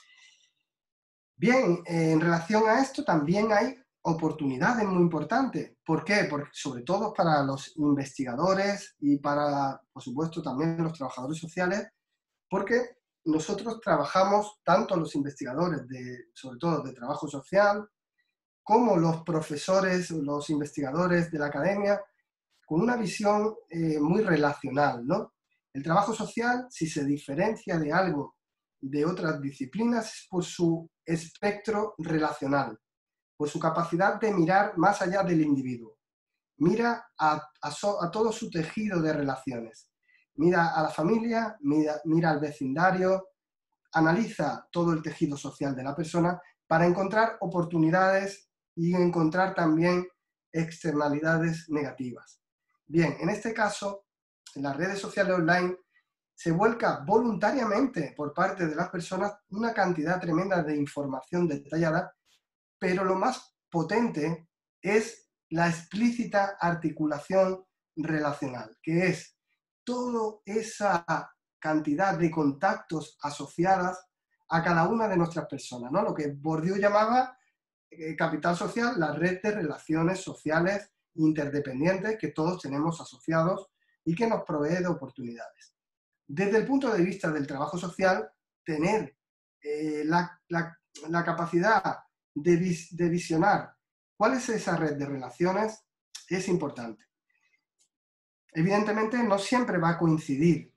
Bien, eh, en relación a esto también hay oportunidades muy importantes. ¿Por qué? Porque sobre todo para los investigadores y para, por supuesto, también los trabajadores sociales, porque nosotros trabajamos, tanto los investigadores, de, sobre todo de trabajo social, como los profesores, los investigadores de la academia, con una visión eh, muy relacional, ¿no? El trabajo social, si se diferencia de algo de otras disciplinas, es por su espectro relacional, por su capacidad de mirar más allá del individuo. Mira a, a, so, a todo su tejido de relaciones. Mira a la familia, mira, mira al vecindario, analiza todo el tejido social de la persona para encontrar oportunidades y encontrar también externalidades negativas. Bien, en este caso, en las redes sociales online se vuelca voluntariamente por parte de las personas una cantidad tremenda de información detallada, pero lo más potente es la explícita articulación relacional, que es toda esa cantidad de contactos asociadas a cada una de nuestras personas, ¿no? Lo que Bourdieu llamaba eh, capital social, la red de relaciones sociales interdependientes que todos tenemos asociados y que nos provee de oportunidades. Desde el punto de vista del trabajo social, tener eh, la, la, la capacidad de, vis, de visionar cuál es esa red de relaciones es importante. Evidentemente no siempre va a coincidir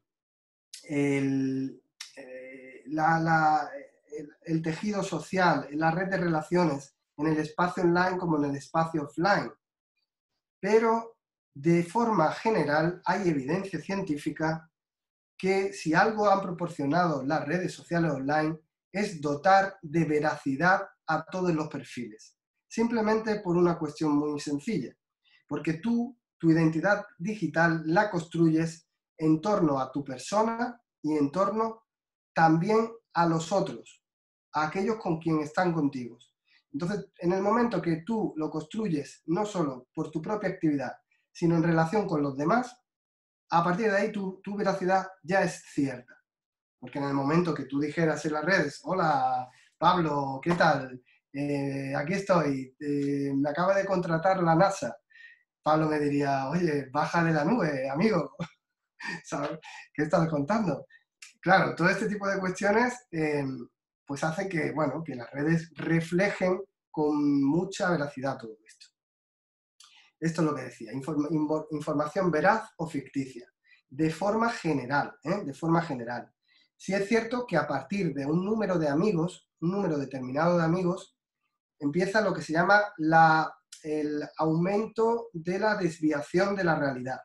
el, eh, la, la, el, el tejido social, la red de relaciones en el espacio online como en el espacio offline, pero de forma general hay evidencia científica que si algo han proporcionado las redes sociales online es dotar de veracidad a todos los perfiles, simplemente por una cuestión muy sencilla, porque tú, tu identidad digital la construyes en torno a tu persona y en torno también a los otros, a aquellos con quien están contigo. Entonces, en el momento que tú lo construyes no solo por tu propia actividad, sino en relación con los demás, a partir de ahí tu, tu veracidad ya es cierta. Porque en el momento que tú dijeras en las redes, hola Pablo, ¿qué tal? Eh, aquí estoy, eh, me acaba de contratar la NASA. Pablo me diría, oye, baja de la nube, amigo. ¿Sabes? ¿Qué estás contando? Claro, todo este tipo de cuestiones eh, pues hacen que, bueno, que las redes reflejen con mucha veracidad todo esto. Esto es lo que decía, inform información veraz o ficticia, de forma general, ¿eh? de forma general. Sí es cierto que a partir de un número de amigos, un número determinado de amigos, empieza lo que se llama la, el aumento de la desviación de la realidad.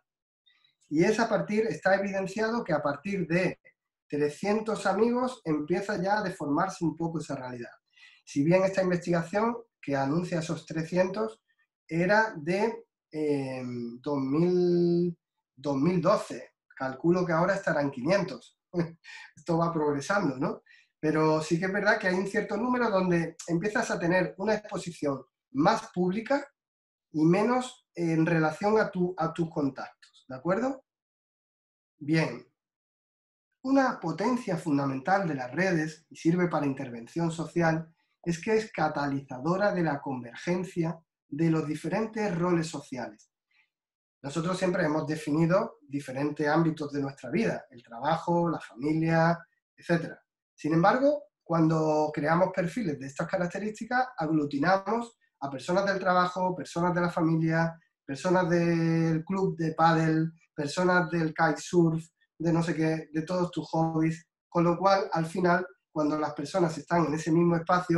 Y es a partir, está evidenciado que a partir de trescientos amigos empieza ya a deformarse un poco esa realidad. Si bien esta investigación que anuncia esos trescientos era de eh, dos mil doce, calculo que ahora estarán quinientos. Esto va progresando, ¿no? Pero sí que es verdad que hay un cierto número donde empiezas a tener una exposición más pública y menos en relación a, tu, a tus contactos, ¿de acuerdo? Bien, una potencia fundamental de las redes, y sirve para intervención social, es que es catalizadora de la convergencia de los diferentes roles sociales. Nosotros siempre hemos definido diferentes ámbitos de nuestra vida, el trabajo, la familia, etcétera. Sin embargo, cuando creamos perfiles de estas características, aglutinamos a personas del trabajo, personas de la familia, personas del club de pádel, personas del kitesurf, de no sé qué, de todos tus hobbies, con lo cual, al final, cuando las personas están en ese mismo espacio,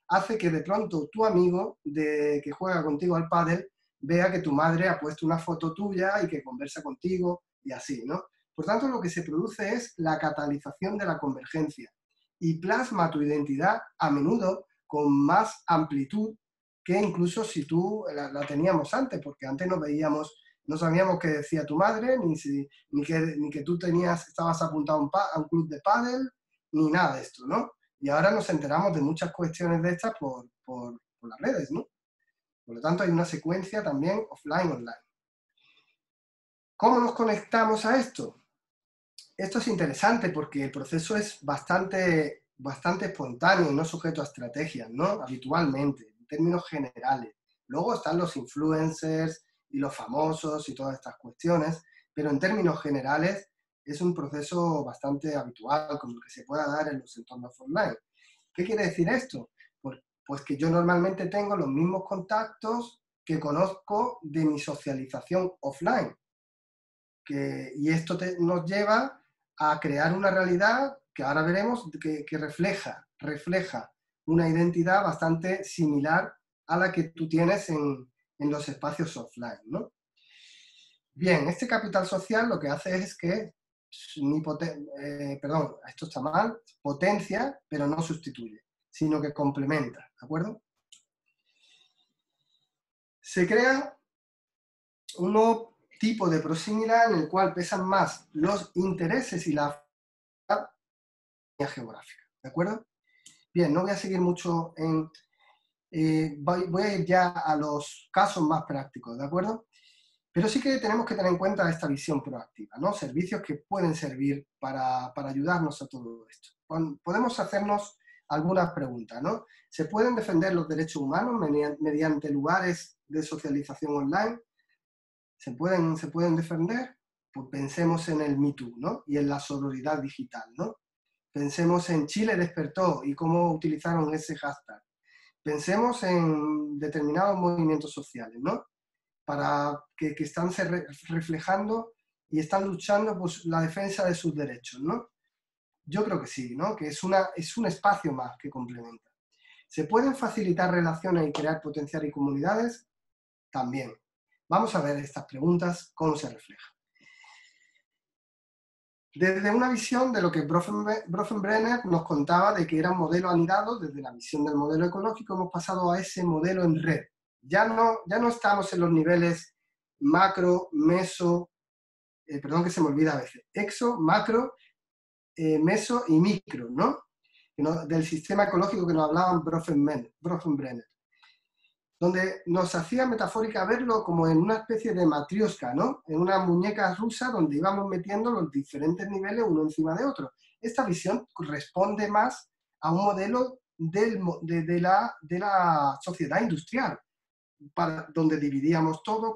hace que de pronto tu amigo de, que juega contigo al pádel vea que tu madre ha puesto una foto tuya y que conversa contigo y así, ¿no? Por tanto, lo que se produce es la catalización de la convergencia y plasma tu identidad a menudo con más amplitud que incluso si tú la, la teníamos antes, porque antes no veíamos, no sabíamos qué decía tu madre, ni, si, ni, que, ni que tú tenías, estabas apuntado a un, a un club de pádel, ni nada de esto, ¿no? Y ahora nos enteramos de muchas cuestiones de estas por, por, por las redes, ¿no? Por lo tanto, hay una secuencia también offline-online. ¿Cómo nos conectamos a esto? Esto es interesante porque el proceso es bastante, bastante espontáneo y no sujeto a estrategias, ¿no? Habitualmente, en términos generales. Luego están los influencers y los famosos y todas estas cuestiones, pero en términos generales es un proceso bastante habitual, como el que se pueda dar en los entornos online. ¿Qué quiere decir esto? Pues, pues que yo normalmente tengo los mismos contactos que conozco de mi socialización offline. Que, y esto te, nos lleva a crear una realidad que ahora veremos que, que refleja, refleja una identidad bastante similar a la que tú tienes en, en los espacios offline, ¿no? Bien, este capital social lo que hace es que, ni poten, eh, perdón, esto está mal, potencia, pero no sustituye, sino que complementa, ¿de acuerdo? Se crea un nuevo tipo de proximidad en el cual pesan más los intereses y la geográfica, ¿de acuerdo? Bien, no voy a seguir mucho en... Eh, voy, voy a ir ya a los casos más prácticos, ¿de acuerdo? Pero sí que tenemos que tener en cuenta esta visión proactiva, ¿no? Servicios que pueden servir para, para ayudarnos a todo esto. Podemos hacernos algunas preguntas, ¿no? ¿Se pueden defender los derechos humanos mediante lugares de socialización online? ¿Se pueden, ¿Se pueden defender? Pues pensemos en el Me Too, ¿no? Y en la sororidad digital, ¿no? Pensemos en Chile despertó y cómo utilizaron ese hashtag. Pensemos en determinados movimientos sociales, ¿no? Para que, que están se re, reflejando y están luchando por la defensa de sus derechos, ¿no? Yo creo que sí, ¿no? Que es, una, es un espacio más que complementa. ¿Se pueden facilitar relaciones y crear potenciar y comunidades? También. Vamos a ver estas preguntas, cómo se reflejan. Desde una visión de lo que Bronfenbrenner nos contaba de que era un modelo anidado, desde la visión del modelo ecológico hemos pasado a ese modelo en red. Ya no, ya no estamos en los niveles macro, meso, eh, perdón que se me olvida a veces, exo, macro, eh, meso y micro, ¿no? Del sistema ecológico que nos hablaban Bronfenbrenner, donde nos hacía metafórica verlo como en una especie de matrioshka, ¿no? En una muñeca rusa donde íbamos metiendo los diferentes niveles uno encima de otro. Esta visión corresponde más a un modelo del, de, de, la, de la sociedad industrial, para, donde dividíamos todo,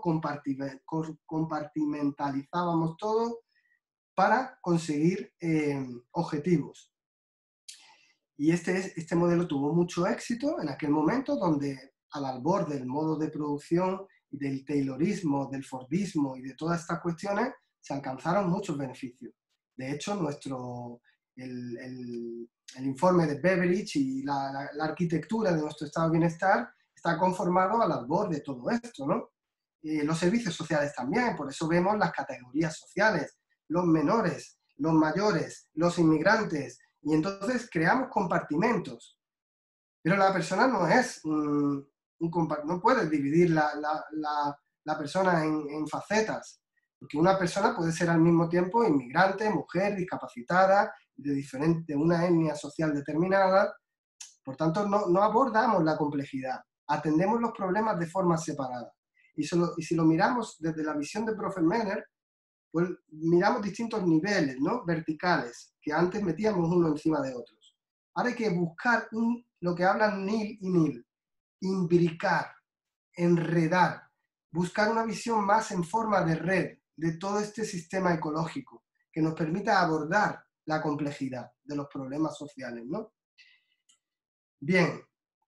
compartimentalizábamos todo para conseguir eh, objetivos. Y este, este modelo tuvo mucho éxito en aquel momento, donde al albor del modo de producción, del taylorismo, del fordismo y de todas estas cuestiones, se alcanzaron muchos beneficios. De hecho, nuestro, el, el, el informe de Beveridge y la, la, la arquitectura de nuestro estado de bienestar está conformado al albor de todo esto, ¿no? Eh, los servicios sociales también, por eso vemos las categorías sociales, los menores, los mayores, los inmigrantes, y entonces creamos compartimentos. Pero la persona no es un, un no puedes dividir la, la, la, la persona en, en facetas, porque una persona puede ser al mismo tiempo inmigrante, mujer, discapacitada, de, diferente, de una etnia social determinada. Por tanto, no, no abordamos la complejidad, atendemos los problemas de forma separada. Y, solo, y si lo miramos desde la visión de Bronfenbrenner, pues miramos distintos niveles, ¿no? Verticales, que antes metíamos uno encima de otros. Ahora hay que buscar un, lo que hablan Neil y Neil, imbricar, enredar, buscar una visión más en forma de red de todo este sistema ecológico que nos permita abordar la complejidad de los problemas sociales, ¿no? Bien.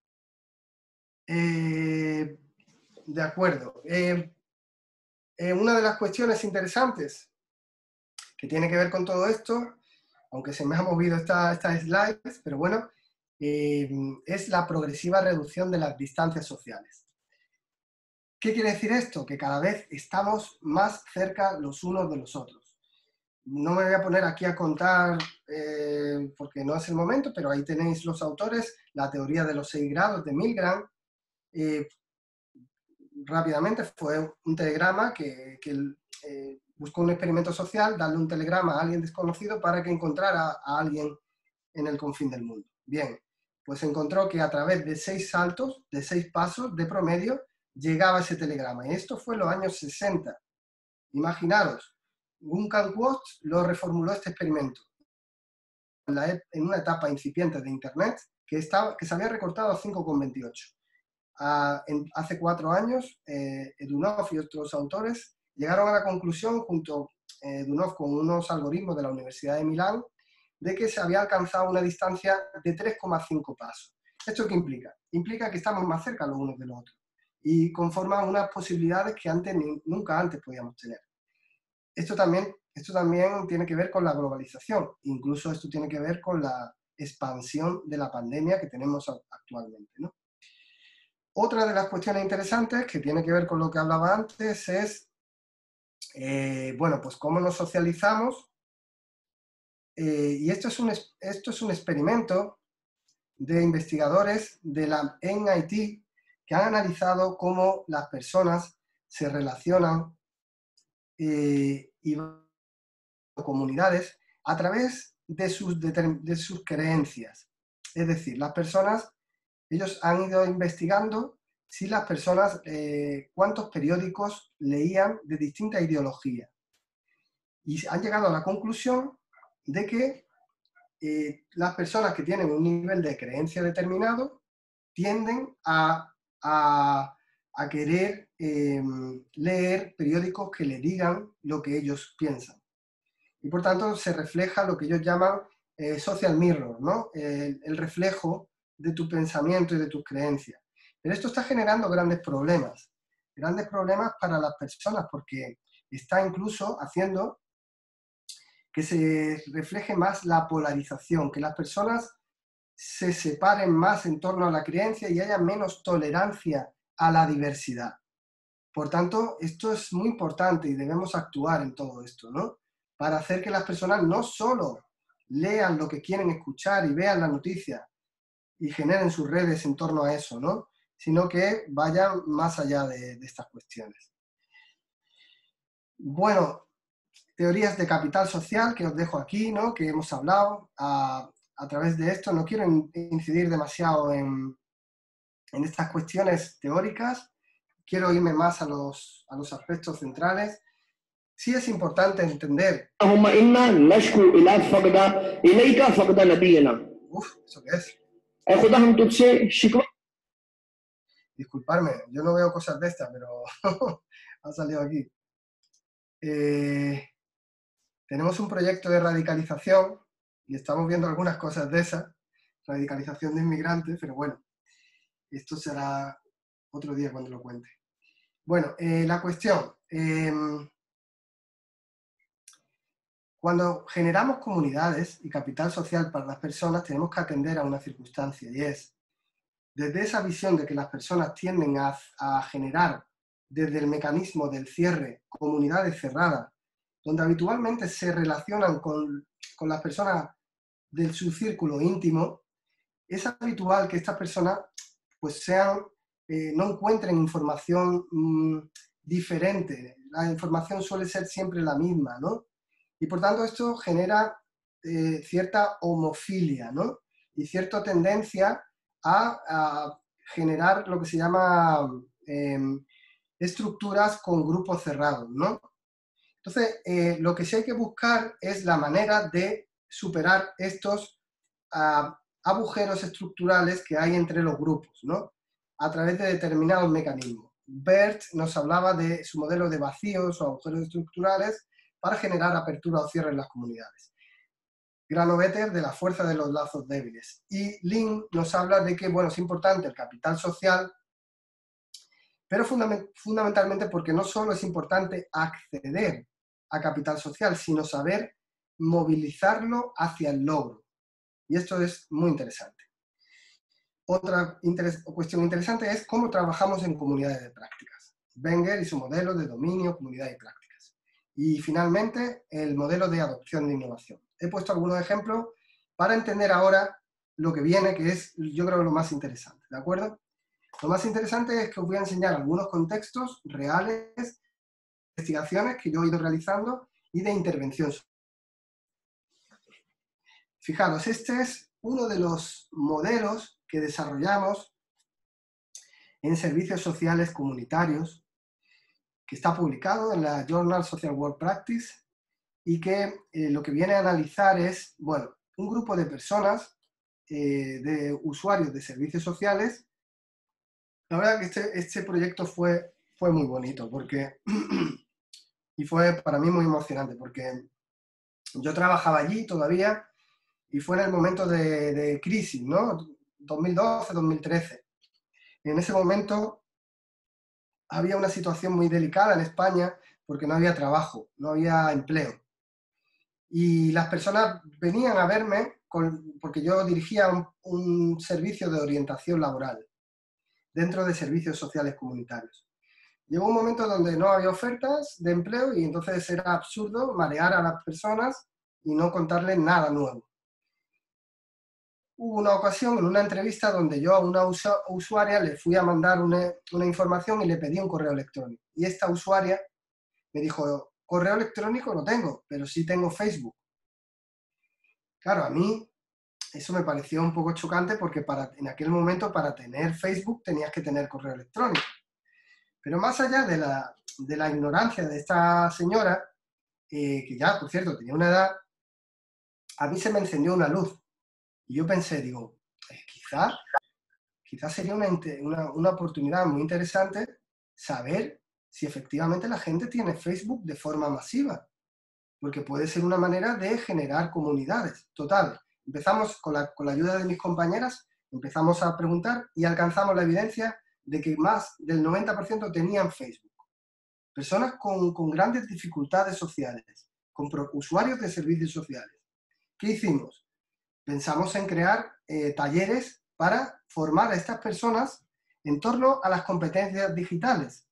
Eh, de acuerdo. Eh, eh, una de las cuestiones interesantes que tiene que ver con todo esto, aunque se me ha movido esta, esta slides, pero bueno, eh, es la progresiva reducción de las distancias sociales. ¿Qué quiere decir esto? Que cada vez estamos más cerca los unos de los otros. No me voy a poner aquí a contar, eh, porque no es el momento, pero ahí tenéis los autores, la teoría de los seis grados de Milgram. Eh, rápidamente fue un telegrama que, que eh, buscó un experimento social, darle un telegrama a alguien desconocido para que encontrara a alguien en el confín del mundo. Bien, pues encontró que a través de seis saltos, de seis pasos de promedio, llegaba ese telegrama. Y esto fue en los años sesenta. Imaginaros, Guncan Watts lo reformuló este experimento en, la, en una etapa incipiente de Internet que, estaba, que se había recortado a cinco coma veintiocho. A, en, hace cuatro años, eh, Edunov y otros autores llegaron a la conclusión, junto a eh, Edunov con unos algoritmos de la Universidad de Milán, de que se había alcanzado una distancia de tres coma cinco pasos. ¿Esto qué implica? Implica que estamos más cerca los unos de los otros y conforman unas posibilidades que antes, nunca antes podíamos tener. Esto también, esto también tiene que ver con la globalización, incluso esto tiene que ver con la expansión de la pandemia que tenemos actualmente, ¿no? Otra de las cuestiones interesantes que tiene que ver con lo que hablaba antes es, eh, bueno, pues cómo nos socializamos. Eh, y esto es, un, esto es un experimento de investigadores de la M I T que han analizado cómo las personas se relacionan eh, y comunidades a través de sus, de sus creencias. Es decir, las personas, ellos han ido investigando si las personas, eh, cuántos periódicos leían de distinta ideología. Y han llegado a la conclusión de que eh, las personas que tienen un nivel de creencia determinado tienden a, a, a querer eh, leer periódicos que le digan lo que ellos piensan. Y por tanto se refleja lo que ellos llaman eh, social mirror, ¿no? El, el reflejo de tu pensamiento y de tus creencias. Pero esto está generando grandes problemas, grandes problemas para las personas porque está incluso haciendo que se refleje más la polarización, que las personas se separen más en torno a la creencia y haya menos tolerancia a la diversidad. Por tanto, esto es muy importante y debemos actuar en todo esto, ¿no? Para hacer que las personas no solo lean lo que quieren escuchar y vean la noticia y generen sus redes en torno a eso, ¿no? Sino que vayan más allá de, de estas cuestiones. Bueno, teorías de capital social que os dejo aquí, ¿no? Que hemos hablado a, a través de esto. No quiero incidir demasiado en, en estas cuestiones teóricas. Quiero irme más a los, a los aspectos centrales. Sí es importante entender. Uf, ¿eso qué es? Disculparme, yo no veo cosas de estas, pero ha salido aquí. Eh, tenemos un proyecto de radicalización y estamos viendo algunas cosas de esas, radicalización de inmigrantes, pero bueno, esto será otro día cuando lo cuente. Bueno, eh, la cuestión. Eh, cuando generamos comunidades y capital social para las personas, tenemos que atender a una circunstancia, y es, desde esa visión de que las personas tienden a, a generar, desde el mecanismo del cierre, comunidades cerradas, donde habitualmente se relacionan con, con las personas de su círculo íntimo, es habitual que estas personas pues sean, eh, no encuentren información mmm, diferente. La información suele ser siempre la misma, ¿no? Y por tanto esto genera eh, cierta homofilia, ¿no? Y cierta tendencia a, a generar lo que se llama eh, estructuras con grupos cerrados, ¿no? Entonces, eh, lo que sí hay que buscar es la manera de superar estos uh, agujeros estructurales que hay entre los grupos, ¿no? A través de determinados mecanismos. Bert nos hablaba de su modelo de vacíos o agujeros estructurales para generar apertura o cierre en las comunidades. Granovetter de la fuerza de los lazos débiles. Y Lin nos habla de que, bueno, es importante el capital social, pero fundament- fundamentalmente porque no solo es importante acceder a capital social, sino saber movilizarlo hacia el logro. Y esto es muy interesante. otra interes cuestión interesante es cómo trabajamos en comunidades de prácticas. Wenger y su modelo de dominio, comunidad y prácticas. Y finalmente, el modelo de adopción de innovación. He puesto algunos ejemplos para entender ahora lo que viene, que es, yo creo, lo más interesante, ¿de acuerdo? Lo más interesante es que os voy a enseñar algunos contextos reales, investigaciones que yo he ido realizando y de intervención. Fijaros, este es uno de los modelos que desarrollamos en servicios sociales comunitarios, que está publicado en la Journal Social Work Practice y que eh, lo que viene a analizar es, bueno, un grupo de personas, eh, de usuarios de servicios sociales. La verdad que este, este proyecto fue, fue muy bonito porque, y fue para mí muy emocionante porque yo trabajaba allí todavía y fue en el momento de, de crisis, ¿no? dos mil doce, dos mil trece. En ese momento había una situación muy delicada en España porque no había trabajo, no había empleo. Y las personas venían a verme con, porque yo dirigía un, un servicio de orientación laboral dentro de servicios sociales comunitarios. Llegó un momento donde no había ofertas de empleo y entonces era absurdo marear a las personas y no contarles nada nuevo. Hubo una ocasión en una entrevista donde yo a una usuaria le fui a mandar una, una información y le pedí un correo electrónico. Y esta usuaria me dijo, correo electrónico no tengo, pero sí tengo Facebook. Claro, a mí eso me pareció un poco chocante porque para, en aquel momento para tener Facebook tenías que tener correo electrónico. Pero más allá de la, de la ignorancia de esta señora, eh, que ya, por cierto, tenía una edad, a mí se me encendió una luz. Y yo pensé, digo, eh, quizá, quizá sería una, una, una oportunidad muy interesante saber si efectivamente la gente tiene Facebook de forma masiva. Porque puede ser una manera de generar comunidades. Total, empezamos con la, con la ayuda de mis compañeras, empezamos a preguntar y alcanzamos la evidencia de que más del noventa por ciento tenían Facebook. Personas con, con grandes dificultades sociales, con usuarios de servicios sociales. ¿Qué hicimos? Pensamos en crear eh, talleres para formar a estas personas en torno a las competencias digitales.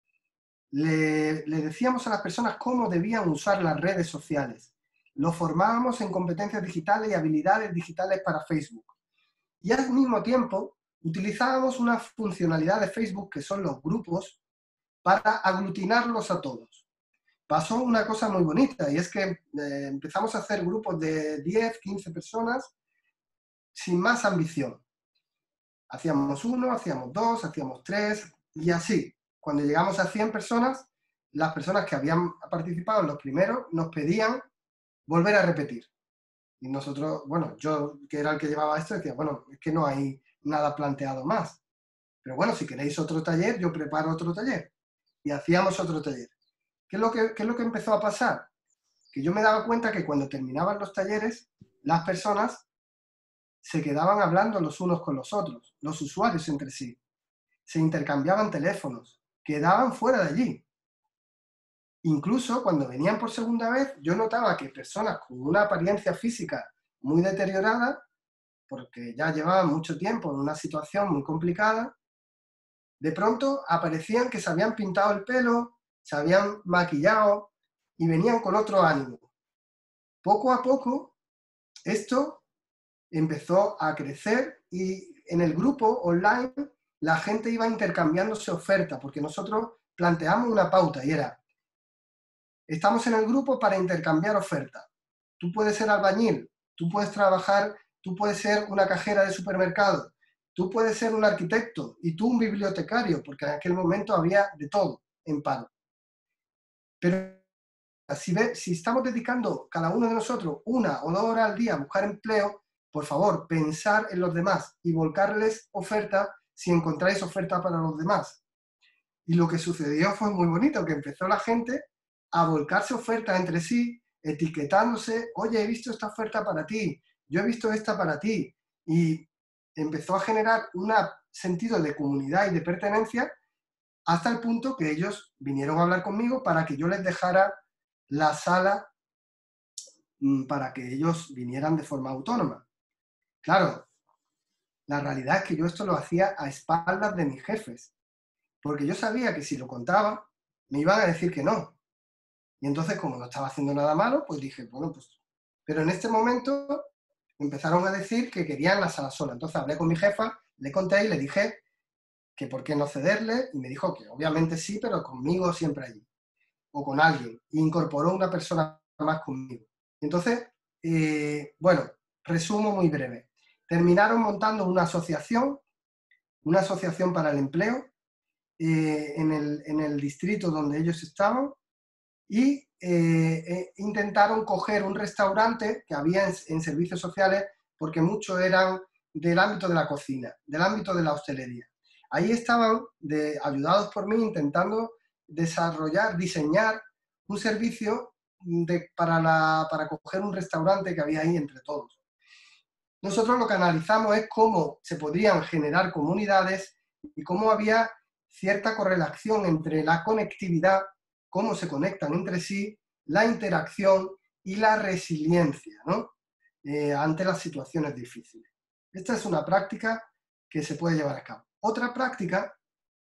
Le, le decíamos a las personas cómo debían usar las redes sociales. Los formábamos en competencias digitales y habilidades digitales para Facebook. Y al mismo tiempo utilizábamos una funcionalidad de Facebook que son los grupos para aglutinarlos a todos. Pasó una cosa muy bonita y es que eh, empezamos a hacer grupos de diez, quince personas sin más ambición. Hacíamos uno, hacíamos dos, hacíamos tres y así. Cuando llegamos a cien personas, las personas que habían participado en los primeros nos pedían volver a repetir. Y nosotros, bueno, yo que era el que llevaba esto, decía, bueno, es que no hay nada planteado más. Pero bueno, si queréis otro taller, yo preparo otro taller. Y hacíamos otro taller. ¿Qué es lo que, qué es lo que empezó a pasar? Que yo me daba cuenta que cuando terminaban los talleres, las personas se quedaban hablando los unos con los otros, los usuarios entre sí. Se intercambiaban teléfonos, quedaban fuera de allí. Incluso cuando venían por segunda vez, yo notaba que personas con una apariencia física muy deteriorada, porque ya llevaban mucho tiempo en una situación muy complicada, de pronto aparecían que se habían pintado el pelo, se habían maquillado y venían con otro ánimo. Poco a poco, esto empezó a crecer y en el grupo online la gente iba intercambiándose ofertas, porque nosotros planteamos una pauta y era, estamos en el grupo para intercambiar ofertas. Tú puedes ser albañil, tú puedes trabajar, tú puedes ser una cajera de supermercado, tú puedes ser un arquitecto y tú un bibliotecario, porque en aquel momento había de todo en paro. Pero si, ve, si estamos dedicando cada uno de nosotros una o dos horas al día a buscar empleo, por favor, pensar en los demás y volcarles oferta si encontráis oferta para los demás. Y lo que sucedió fue muy bonito, que empezó la gente a volcarse ofertas entre sí, etiquetándose, oye, he visto esta oferta para ti, yo he visto esta para ti. Y empezó a generar un sentido de comunidad y de pertenencia hasta el punto que ellos vinieron a hablar conmigo para que yo les dejara la sala para que ellos vinieran de forma autónoma. Claro, La realidad es que yo esto lo hacía a espaldas de mis jefes, porque yo sabía que si lo contaba, me iban a decir que no. Y entonces, como no estaba haciendo nada malo, pues dije, bueno, pues... Pero en este momento empezaron a decir que querían la sala sola. Entonces hablé con mi jefa, le conté y le dije que por qué no cederle, y me dijo que obviamente sí, pero conmigo siempre allí, o con alguien. E incorporó una persona más conmigo. Entonces, eh, bueno, resumo muy breve. Terminaron montando una asociación, una asociación para el empleo, eh, en, el, en el distrito donde ellos estaban, y eh, eh, intentaron coger un restaurante que había en, en servicios sociales, porque muchos eran del ámbito de la cocina, del ámbito de la hostelería. Ahí estaban, de, ayudados por mí, intentando desarrollar, diseñar un servicio de, para, la, para coger un restaurante que había ahí entre todos. Nosotros lo que analizamos es cómo se podrían generar comunidades y cómo había cierta correlación entre la conectividad, cómo se conectan entre sí, la interacción y la resiliencia, ¿no? eh, ante las situaciones difíciles. Esta es una práctica que se puede llevar a cabo. Otra práctica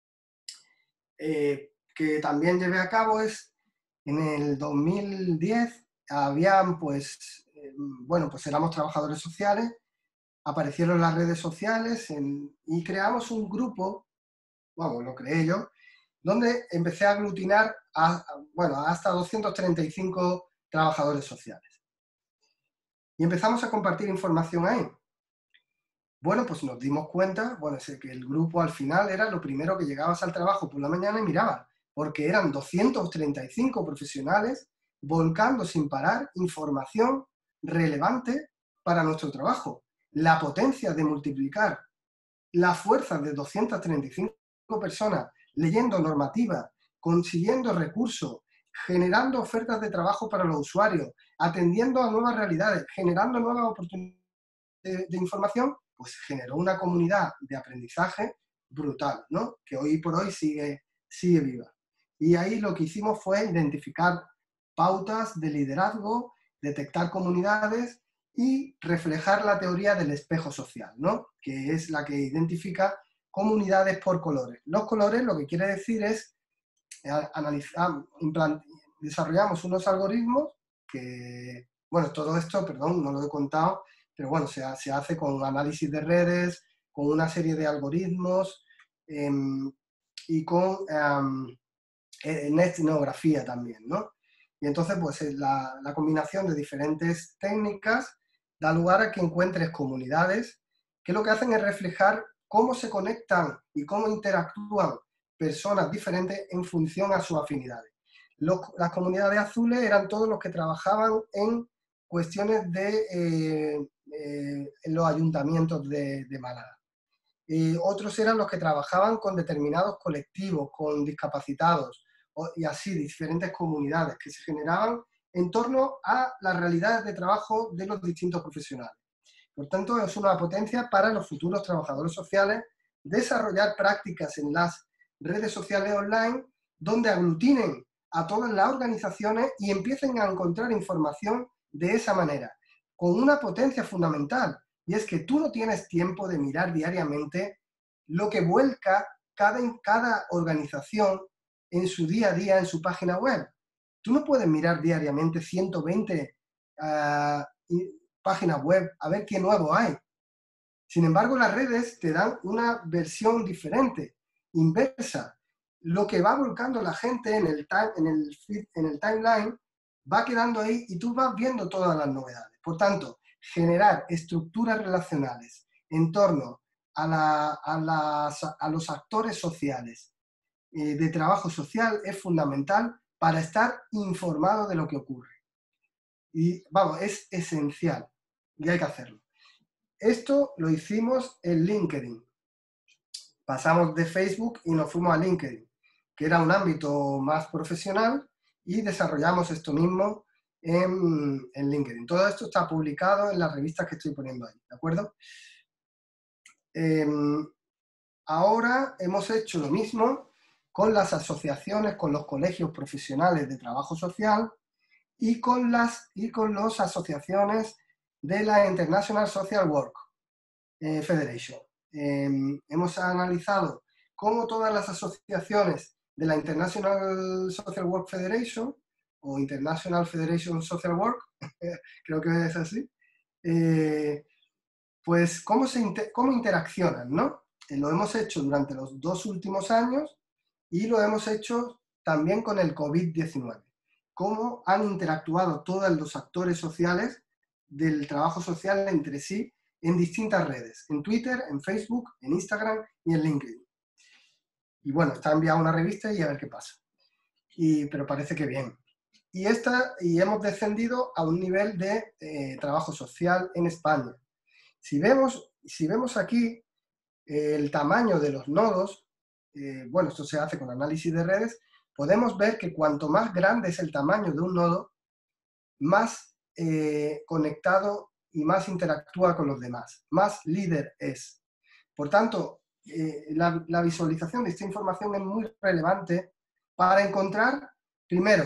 eh, que también llevé a cabo es en el dos mil diez, habían pues, eh, bueno, pues éramos trabajadores sociales, aparecieron las redes sociales en, y creamos un grupo, bueno, lo creé yo, donde empecé a aglutinar a, a, bueno, hasta doscientos treinta y cinco trabajadores sociales. Y empezamos a compartir información ahí. Bueno, pues nos dimos cuenta, bueno, es que el grupo al final era lo primero que llegabas al trabajo por la mañana y mirabas, porque eran doscientos treinta y cinco profesionales volcando sin parar información relevante para nuestro trabajo. La potencia de multiplicar la fuerza de doscientas treinta y cinco personas leyendo normativa, consiguiendo recursos, generando ofertas de trabajo para los usuarios, atendiendo a nuevas realidades, generando nuevas oportunidades de, de información, pues generó una comunidad de aprendizaje brutal, ¿no? Que hoy por hoy sigue, sigue viva. Y ahí lo que hicimos fue identificar pautas de liderazgo, detectar comunidades y reflejar la teoría del espejo social, ¿no? Que es la que identifica comunidades por colores. Los colores lo que quiere decir es analizar, desarrollamos unos algoritmos que, bueno, todo esto, perdón, no lo he contado, pero bueno, se, se hace con análisis de redes, con una serie de algoritmos eh, y con eh, etnografía también, ¿no? Y entonces, pues la, la combinación de diferentes técnicas da lugar a que encuentres comunidades que lo que hacen es reflejar cómo se conectan y cómo interactúan personas diferentes en función a sus afinidades. Los, las comunidades azules eran todos los que trabajaban en cuestiones de eh, eh, en los ayuntamientos de, de Málaga. Y otros eran los que trabajaban con determinados colectivos, con discapacitados, y así diferentes comunidades que se generaban en torno a las realidades de trabajo de los distintos profesionales. Por tanto, es una potencia para los futuros trabajadores sociales desarrollar prácticas en las redes sociales online donde aglutinen a todas las organizaciones y empiecen a encontrar información de esa manera, con una potencia fundamental, y es que tú no tienes tiempo de mirar diariamente lo que vuelca cada, cada organización en su día a día en su página web. Tú no puedes mirar diariamente ciento veinte uh, páginas web a ver qué nuevo hay. Sin embargo, las redes te dan una versión diferente, inversa. Lo que va volcando la gente en el, time, en el, feed, en el timeline va quedando ahí y tú vas viendo todas las novedades. Por tanto, generar estructuras relacionales en torno a, la, a, las, a los actores sociales eh, de trabajo social es fundamental para estar informado de lo que ocurre. Y vamos, es esencial y hay que hacerlo. Esto lo hicimos en LinkedIn. Pasamos de Facebook y nos fuimos a LinkedIn, que era un ámbito más profesional, y desarrollamos esto mismo en, en LinkedIn. Todo esto está publicado en las revistas que estoy poniendo ahí, ¿de acuerdo? Eh, ahora hemos hecho lo mismo con las asociaciones, con los colegios profesionales de trabajo social y con las y con las asociaciones de la International Social Work eh, Federation. eh, hemos analizado cómo todas las asociaciones de la International Social Work Federation, o International Federation Social Work, creo que es así, eh, pues cómo, se inter cómo interaccionan, ¿no? Eh, lo hemos hecho durante los dos últimos años y lo hemos hecho también con el COVID diecinueve. Cómo han interactuado todos los actores sociales del trabajo social entre sí en distintas redes, en Twitter, en Facebook, en Instagram y en LinkedIn. Y bueno, está enviada una revista y a ver qué pasa. Y, pero parece que bien. Y, esta, y hemos descendido a un nivel de eh, trabajo social en España. Si vemos, si vemos aquí eh, el tamaño de los nodos, eh, bueno, esto se hace con análisis de redes, podemos ver que cuanto más grande es el tamaño de un nodo, más eh, conectado y más interactúa con los demás, más líder es. Por tanto, eh, la, la visualización de esta información es muy relevante para encontrar, primero,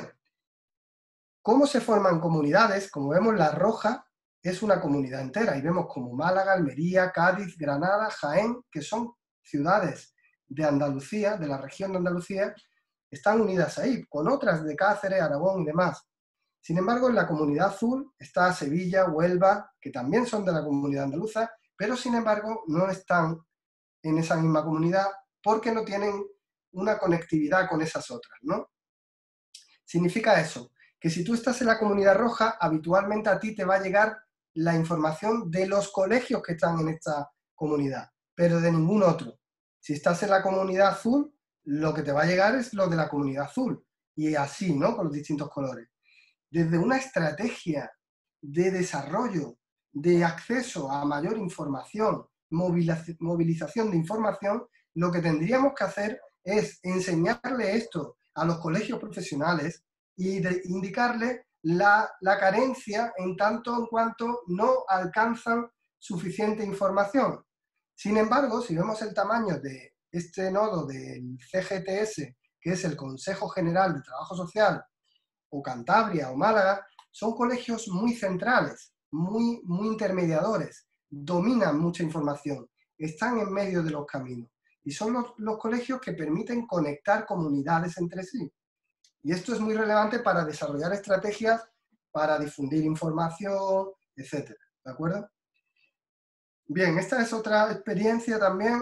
cómo se forman comunidades. Como vemos, la roja es una comunidad entera y vemos como Málaga, Almería, Cádiz, Granada, Jaén, que son ciudades de Andalucía, de la región de Andalucía, están unidas ahí, con otras de Cáceres, Aragón y demás. Sin embargo, en la comunidad azul está Sevilla, Huelva, que también son de la comunidad andaluza, pero sin embargo no están en esa misma comunidad porque no tienen una conectividad con esas otras, ¿no? Significa eso, que si tú estás en la comunidad roja, habitualmente a ti te va a llegar la información de los colegios que están en esta comunidad, pero de ningún otro. Si estás en la comunidad azul, lo que te va a llegar es lo de la comunidad azul, y así, ¿no? Con los distintos colores. Desde una estrategia de desarrollo, de acceso a mayor información, movilización de información, lo que tendríamos que hacer es enseñarle esto a los colegios profesionales y de indicarle la, la carencia en tanto en cuanto no alcanzan suficiente información. Sin embargo, si vemos el tamaño de este nodo del C G T S, que es el Consejo General de Trabajo Social, o Cantabria o Málaga, son colegios muy centrales, muy, muy intermediadores, dominan mucha información, están en medio de los caminos y son los, los colegios que permiten conectar comunidades entre sí. Y esto es muy relevante para desarrollar estrategias para difundir información, etcétera. ¿De acuerdo? Bien, esta es otra experiencia también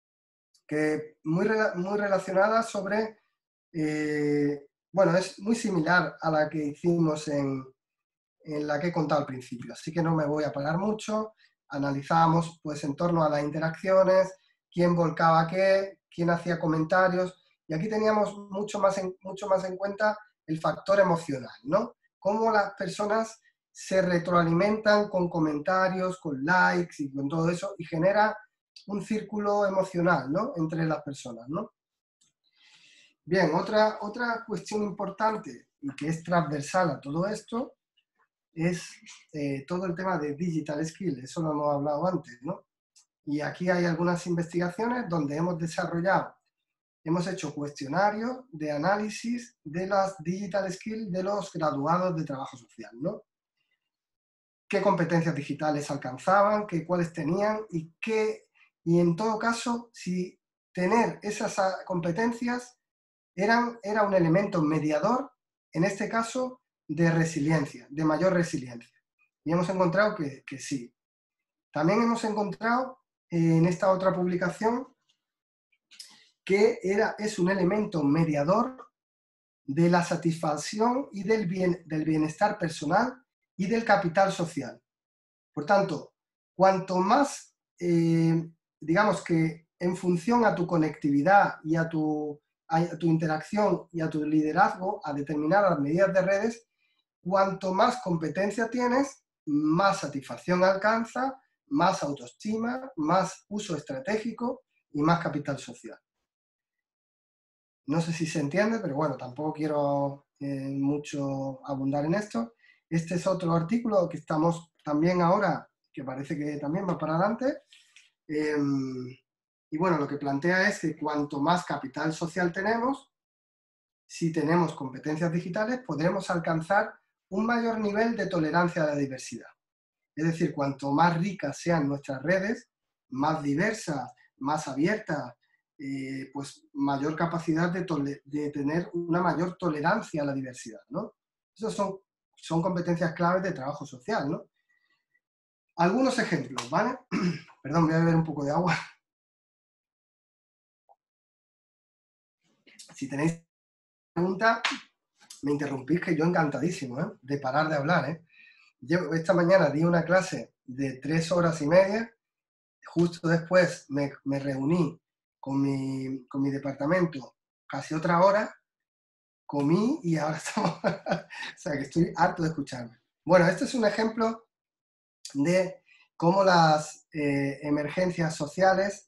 que muy, muy relacionada sobre... Eh, bueno, es muy similar a la que hicimos en, en la que he contado al principio, así que no me voy a parar mucho. Analizamos pues en torno a las interacciones, quién volcaba qué, quién hacía comentarios, y aquí teníamos mucho más en, mucho más en cuenta el factor emocional, ¿no? Cómo las personas se retroalimentan con comentarios, con likes y con todo eso, y genera un círculo emocional, ¿no? Entre las personas, ¿no? Bien, otra, otra cuestión importante y que es transversal a todo esto es eh, todo el tema de digital skills. Eso lo hemos hablado antes, ¿no? Y aquí hay algunas investigaciones donde hemos desarrollado, hemos hecho cuestionarios de análisis de las digital skills de los graduados de trabajo social, ¿no? Qué competencias digitales alcanzaban, qué, cuáles tenían y qué, y en todo caso, si tener esas competencias Eran, era un elemento mediador, en este caso, de resiliencia, de mayor resiliencia. Y hemos encontrado que, que sí. También hemos encontrado eh, en esta otra publicación que era, es un elemento mediador de la satisfacción y del, bien, del bienestar personal y del capital social. Por tanto, cuanto más, eh, digamos que en función a tu conectividad y a tu a tu interacción y a tu liderazgo a determinadas medidas de redes, cuanto más competencia tienes, más satisfacción alcanza, más autoestima, más uso estratégico y más capital social. No sé si se entiende, pero bueno, tampoco quiero eh, mucho abundar en esto. Este es otro artículo que estamos también ahora, que parece que también va para adelante. Eh, Y bueno, lo que plantea es que cuanto más capital social tenemos, si tenemos competencias digitales, podremos alcanzar un mayor nivel de tolerancia a la diversidad. Es decir, cuanto más ricas sean nuestras redes, más diversas, más abiertas, eh, pues mayor capacidad de, de tener una mayor tolerancia a la diversidad, ¿no? Esas son, son competencias claves de trabajo social, ¿no? Algunos ejemplos, ¿vale? Perdón, voy a beber un poco de agua. Si tenéis preguntas, me interrumpís, que yo encantadísimo, ¿eh? De parar de hablar, ¿eh? Yo esta mañana di una clase de tres horas y media, justo después me, me reuní con mi, con mi departamento casi otra hora, comí y ahora estamos... o sea, que estoy harto de escucharme. Bueno, este es un ejemplo de cómo las eh, emergencias sociales,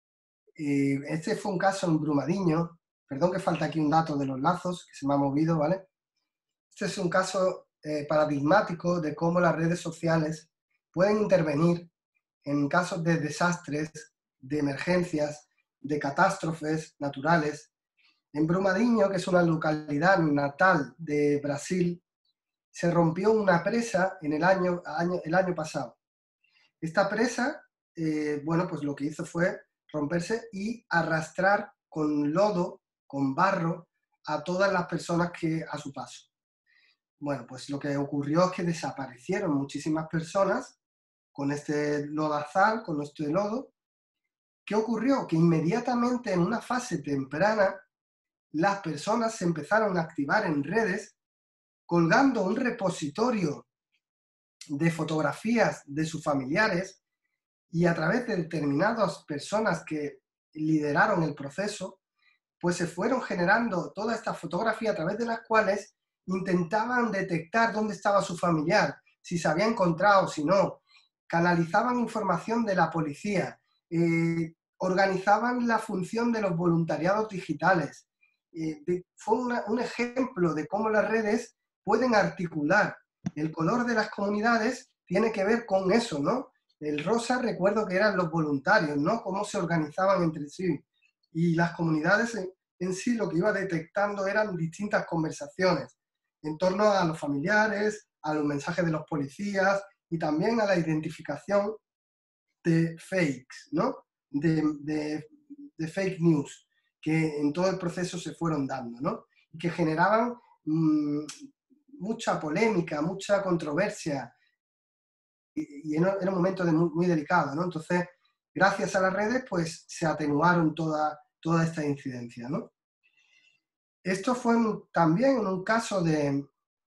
eh, este fue un caso en Brumadinho, perdón que falta aquí un dato de los lazos, que se me ha movido, ¿vale? Este es un caso eh, paradigmático de cómo las redes sociales pueden intervenir en casos de desastres, de emergencias, de catástrofes naturales. En Brumadinho, que es una localidad natal de Brasil, se rompió una presa en el año, año, el año pasado. Esta presa, eh, bueno, pues lo que hizo fue romperse y arrastrar con lodo, con barro, a todas las personas que a su paso. Bueno, pues lo que ocurrió es que desaparecieron muchísimas personas con este lodazal, con este lodo. ¿Qué ocurrió? Que inmediatamente en una fase temprana las personas se empezaron a activar en redes colgando un repositorio de fotografías de sus familiares y a través de determinadas personas que lideraron el proceso, pues se fueron generando toda esta fotografía a través de las cuales intentaban detectar dónde estaba su familiar, si se había encontrado, si no, canalizaban información de la policía, eh, organizaban la función de los voluntariados digitales. Eh, de, fue una, un ejemplo de cómo las redes pueden articular. El color de las comunidades tiene que ver con eso, ¿no? El rosa, recuerdo que eran los voluntarios, ¿no? Cómo se organizaban entre sí. Y las comunidades en, en sí lo que iba detectando eran distintas conversaciones en torno a los familiares, a los mensajes de los policías y también a la identificación de fakes, ¿no? De, de, de fake news que en todo el proceso se fueron dando, ¿no? Y que generaban mmm, mucha polémica, mucha controversia y, y era un momento de muy, muy delicado, ¿no? Entonces, gracias a las redes, pues se atenuaron toda, toda esta incidencia, ¿no? Esto fue un, también un caso de,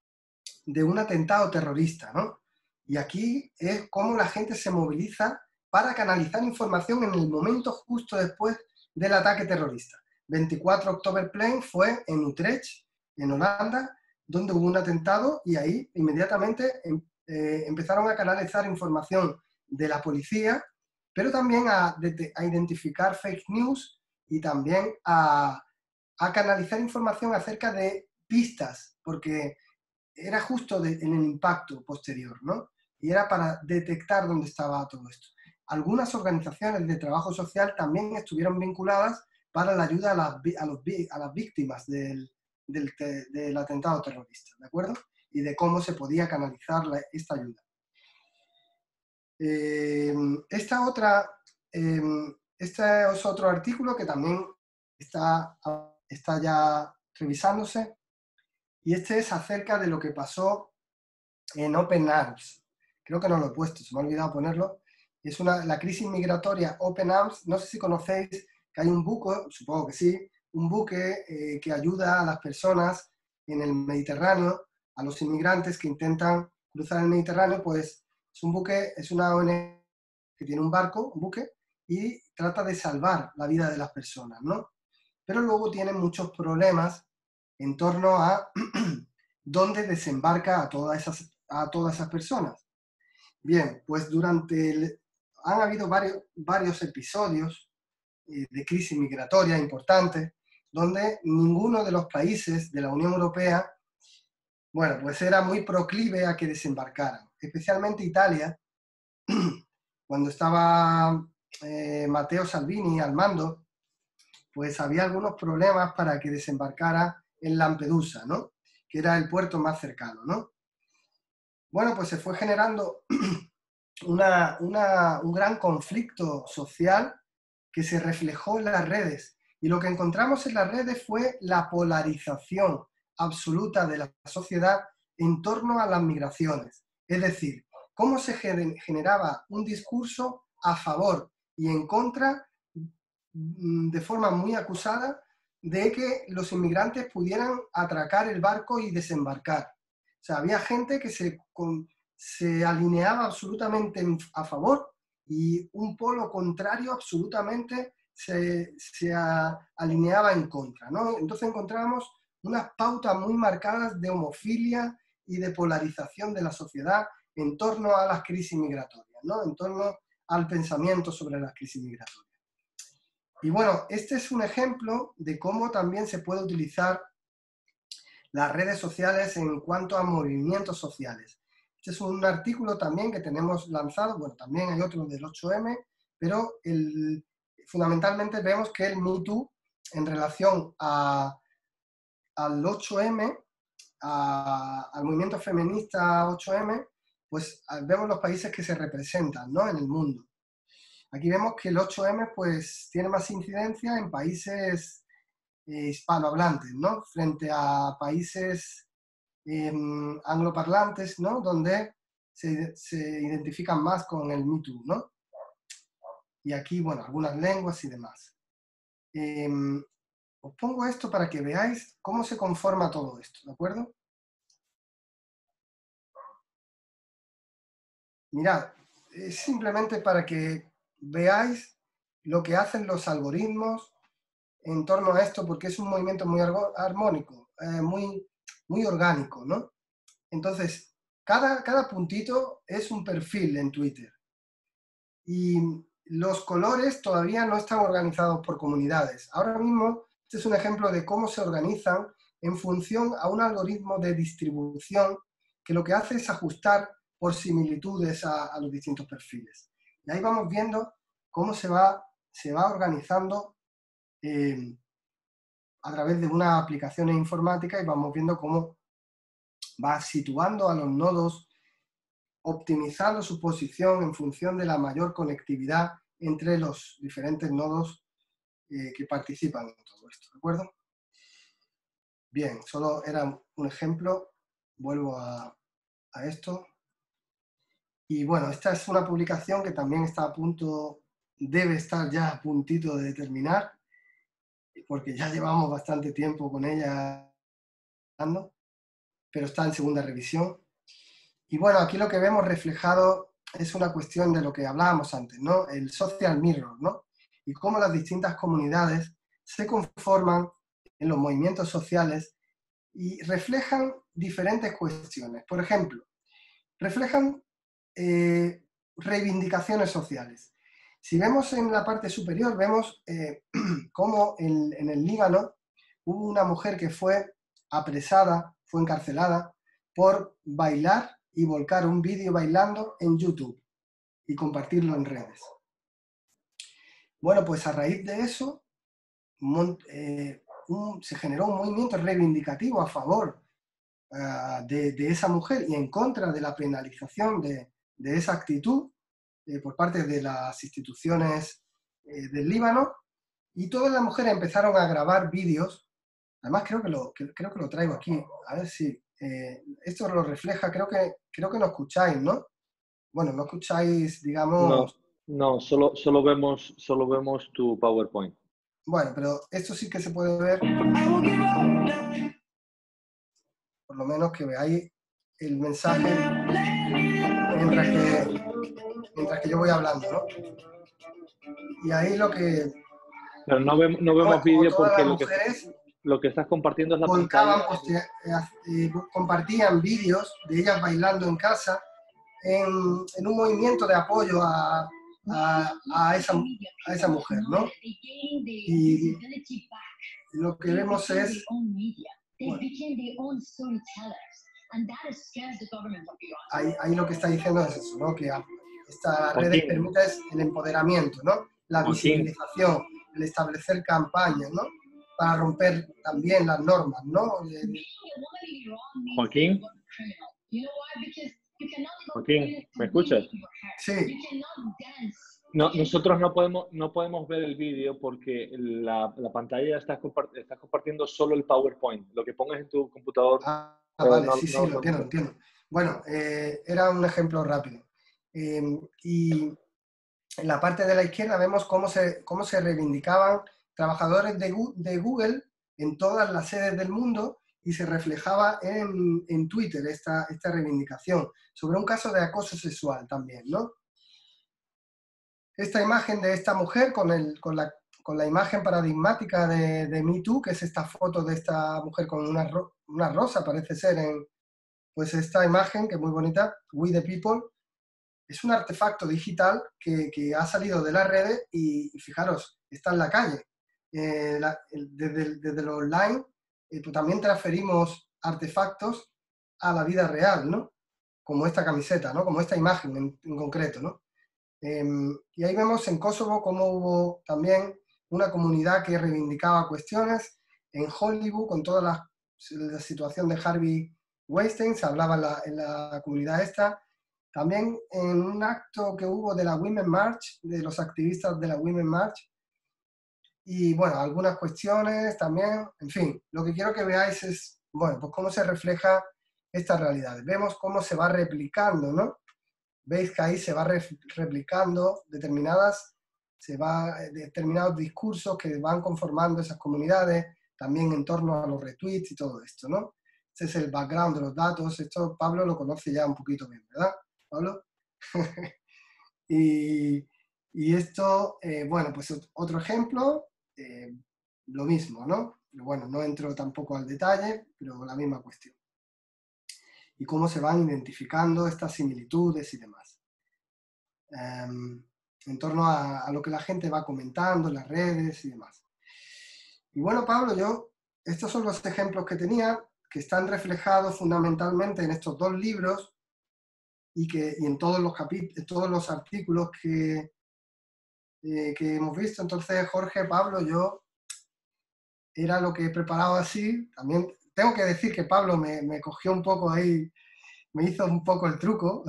de un atentado terrorista, ¿no? Y aquí es cómo la gente se moviliza para canalizar información en el momento justo después del ataque terrorista. veinticuatro Oktoberplein fue en Utrecht, en Holanda, donde hubo un atentado y ahí inmediatamente eh, empezaron a canalizar información de la policía, pero también a, de, a identificar fake news y también a, a canalizar información acerca de pistas, porque era justo de, en el impacto posterior, ¿no? Y era para detectar dónde estaba todo esto. Algunas organizaciones de trabajo social también estuvieron vinculadas para la ayuda a las, a los, a las víctimas del, del, del atentado terrorista, ¿de acuerdo? Y de cómo se podía canalizar la, esta ayuda. Eh, esta otra, eh, este es otro artículo que también está, está ya revisándose, y este es acerca de lo que pasó en Open Arms. Creo que no lo he puesto, se me ha olvidado ponerlo. Es una, la crisis migratoria Open Arms. No sé si conocéis que hay un buque, supongo que sí, un buque eh, que ayuda a las personas en el Mediterráneo, a los inmigrantes que intentan cruzar el Mediterráneo. Pues es un buque, es una O N G que tiene un barco, un buque, y trata de salvar la vida de las personas, ¿no? Pero luego tienen muchos problemas en torno a dónde desembarca a todas esas, a todas esas personas. Bien, pues durante el, han habido varios, varios episodios eh, de crisis migratoria importantes, donde ninguno de los países de la Unión Europea, bueno, pues era muy proclive a que desembarcaran, especialmente Italia, cuando estaba eh, Matteo Salvini al mando, pues había algunos problemas para que desembarcara en Lampedusa, ¿no? Que era el puerto más cercano, ¿no? Bueno, pues se fue generando una, una, un gran conflicto social que se reflejó en las redes. Y lo que encontramos en las redes fue la polarización absoluta de la sociedad en torno a las migraciones. Es decir, cómo se generaba un discurso a favor y en contra, de forma muy acusada, de que los inmigrantes pudieran atracar el barco y desembarcar. O sea, había gente que se, con, se alineaba absolutamente a favor y un polo contrario absolutamente se, se a, alineaba en contra, ¿no? Entonces encontrábamos unas pautas muy marcadas de homofilia y de polarización de la sociedad en torno a las crisis migratorias, ¿no? En torno al pensamiento sobre las crisis migratorias. Y bueno, este es un ejemplo de cómo también se puede utilizar las redes sociales en cuanto a movimientos sociales. Este es un artículo también que tenemos lanzado, bueno, también hay otro del ocho eme, pero el, fundamentalmente vemos que el Me Too, en relación a, al ocho eme, a, al movimiento feminista ocho eme, pues vemos los países que se representan, ¿no?, en el mundo. Aquí vemos que el ocho eme pues, tiene más incidencia en países eh, hispanohablantes, ¿no?, frente a países eh, angloparlantes, ¿no?, donde se, se identifican más con el Me Too, ¿no? Y aquí, bueno, algunas lenguas y demás. Eh, os pongo esto para que veáis cómo se conforma todo esto, ¿de acuerdo? Mirad, es simplemente para que veáis lo que hacen los algoritmos en torno a esto, porque es un movimiento muy armónico, eh, muy, muy orgánico, ¿no? Entonces, cada, cada puntito es un perfil en Twitter. Y los colores todavía no están organizados por comunidades. Ahora mismo, este es un ejemplo de cómo se organizan en función a un algoritmo de distribución que lo que hace es ajustar por similitudes a, a los distintos perfiles. Y ahí vamos viendo cómo se va, se va organizando eh, a través de unas aplicaciones informáticas y vamos viendo cómo va situando a los nodos, optimizando su posición en función de la mayor conectividad entre los diferentes nodos eh, que participan en todo esto, ¿de acuerdo? Bien, solo era un ejemplo, vuelvo a, a esto. Y bueno, esta es una publicación que también está a punto, debe estar ya a puntito de terminar, porque ya llevamos bastante tiempo con ella, pero está en segunda revisión. Y bueno, aquí lo que vemos reflejado es una cuestión de lo que hablábamos antes, ¿no? El social mirror, ¿no? Y cómo las distintas comunidades se conforman en los movimientos sociales y reflejan diferentes cuestiones. Por ejemplo, reflejan eh, reivindicaciones sociales. Si vemos en la parte superior, vemos eh, cómo en, en el Líbano hubo una mujer que fue apresada, fue encarcelada por bailar y volcar un vídeo bailando en YouTube y compartirlo en redes. Bueno, pues a raíz de eso eh, un, se generó un movimiento reivindicativo a favor uh, de, de esa mujer y en contra de la penalización de, de esa actitud eh, por parte de las instituciones eh, del Líbano, y todas las mujeres empezaron a grabar vídeos. Además creo que lo, que, creo que lo traigo aquí, a ver si eh, esto lo refleja, creo que, creo que no escucháis, ¿no? Bueno, no escucháis, digamos... No, no, solo, solo, vemos, solo vemos tu PowerPoint. Bueno, pero esto sí que se puede ver, por lo menos que veáis el mensaje mientras que, mientras que yo voy hablando, ¿no? Y ahí lo que... Pero no, ve, no vemos vídeo porque lo que, mujeres lo que estás compartiendo es la volcaban, pantalla. eh, compartían vídeos de ellas bailando en casa en, en un movimiento de apoyo a, a, a, esa, a esa mujer, ¿no? Y lo que vemos es... Bueno, ahí, ahí lo que está diciendo es eso, ¿no? Que esta red permite el empoderamiento, ¿no? La visibilización, el establecer campañas, ¿no? Para romper también las normas, ¿no? Joaquín. Joaquín, ¿me escuchas? Sí. No, nosotros no podemos, no podemos ver el vídeo porque la, la pantalla está, compart está compartiendo solo el PowerPoint. Lo que pongas en tu computador Ah, eh, vale, no, sí, sí, no lo lo podemos entiendo, lo ver. entiendo. Bueno, eh, era un ejemplo rápido. Eh, y en la parte de la izquierda vemos cómo se, cómo se reivindicaban trabajadores de, de Google en todas las sedes del mundo y se reflejaba en, en Twitter esta, esta reivindicación sobre un caso de acoso sexual también, ¿no? Esta imagen de esta mujer con, el, con, la, con la imagen paradigmática de, de Me Too, que es esta foto de esta mujer con una, ro una rosa, parece ser, en, pues esta imagen, que es muy bonita, We the People, es un artefacto digital que, que ha salido de las redes y, y fijaros, está en la calle. Eh, la, el, desde, desde lo online eh, pues también transferimos artefactos a la vida real, ¿no? Como esta camiseta, ¿no? Como esta imagen en, en concreto, ¿no? Eh, y ahí vemos en Kosovo cómo hubo también una comunidad que reivindicaba cuestiones. En Hollywood, con toda la, la situación de Harvey Weinstein, se hablaba en la, en la comunidad esta. También en un acto que hubo de la Women's March, de los activistas de la Women's March, y bueno, algunas cuestiones también, en fin, lo que quiero que veáis es, bueno, pues cómo se refleja esta realidad. Vemos cómo se va replicando, ¿no? Veis que ahí se va re replicando determinadas, se va, determinados discursos que van conformando esas comunidades, también en torno a los retweets y todo esto, ¿no? Ese es el background de los datos. Esto Pablo lo conoce ya un poquito bien, ¿verdad, Pablo? y, y esto, eh, bueno, pues otro ejemplo, eh, lo mismo, ¿no? Pero bueno, no entro tampoco al detalle, pero la misma cuestión. Y cómo se van identificando estas similitudes y demás. Um, en torno a, a lo que la gente va comentando en las redes y demás. Y bueno, Pablo, yo, estos son los ejemplos que tenía, que están reflejados fundamentalmente en estos dos libros y, que, y en todos los capítulos, todos los artículos que, eh, que hemos visto. Entonces, Jorge, Pablo, yo era lo que he preparado así. También tengo que decir que Pablo me, me cogió un poco ahí, me hizo un poco el truco.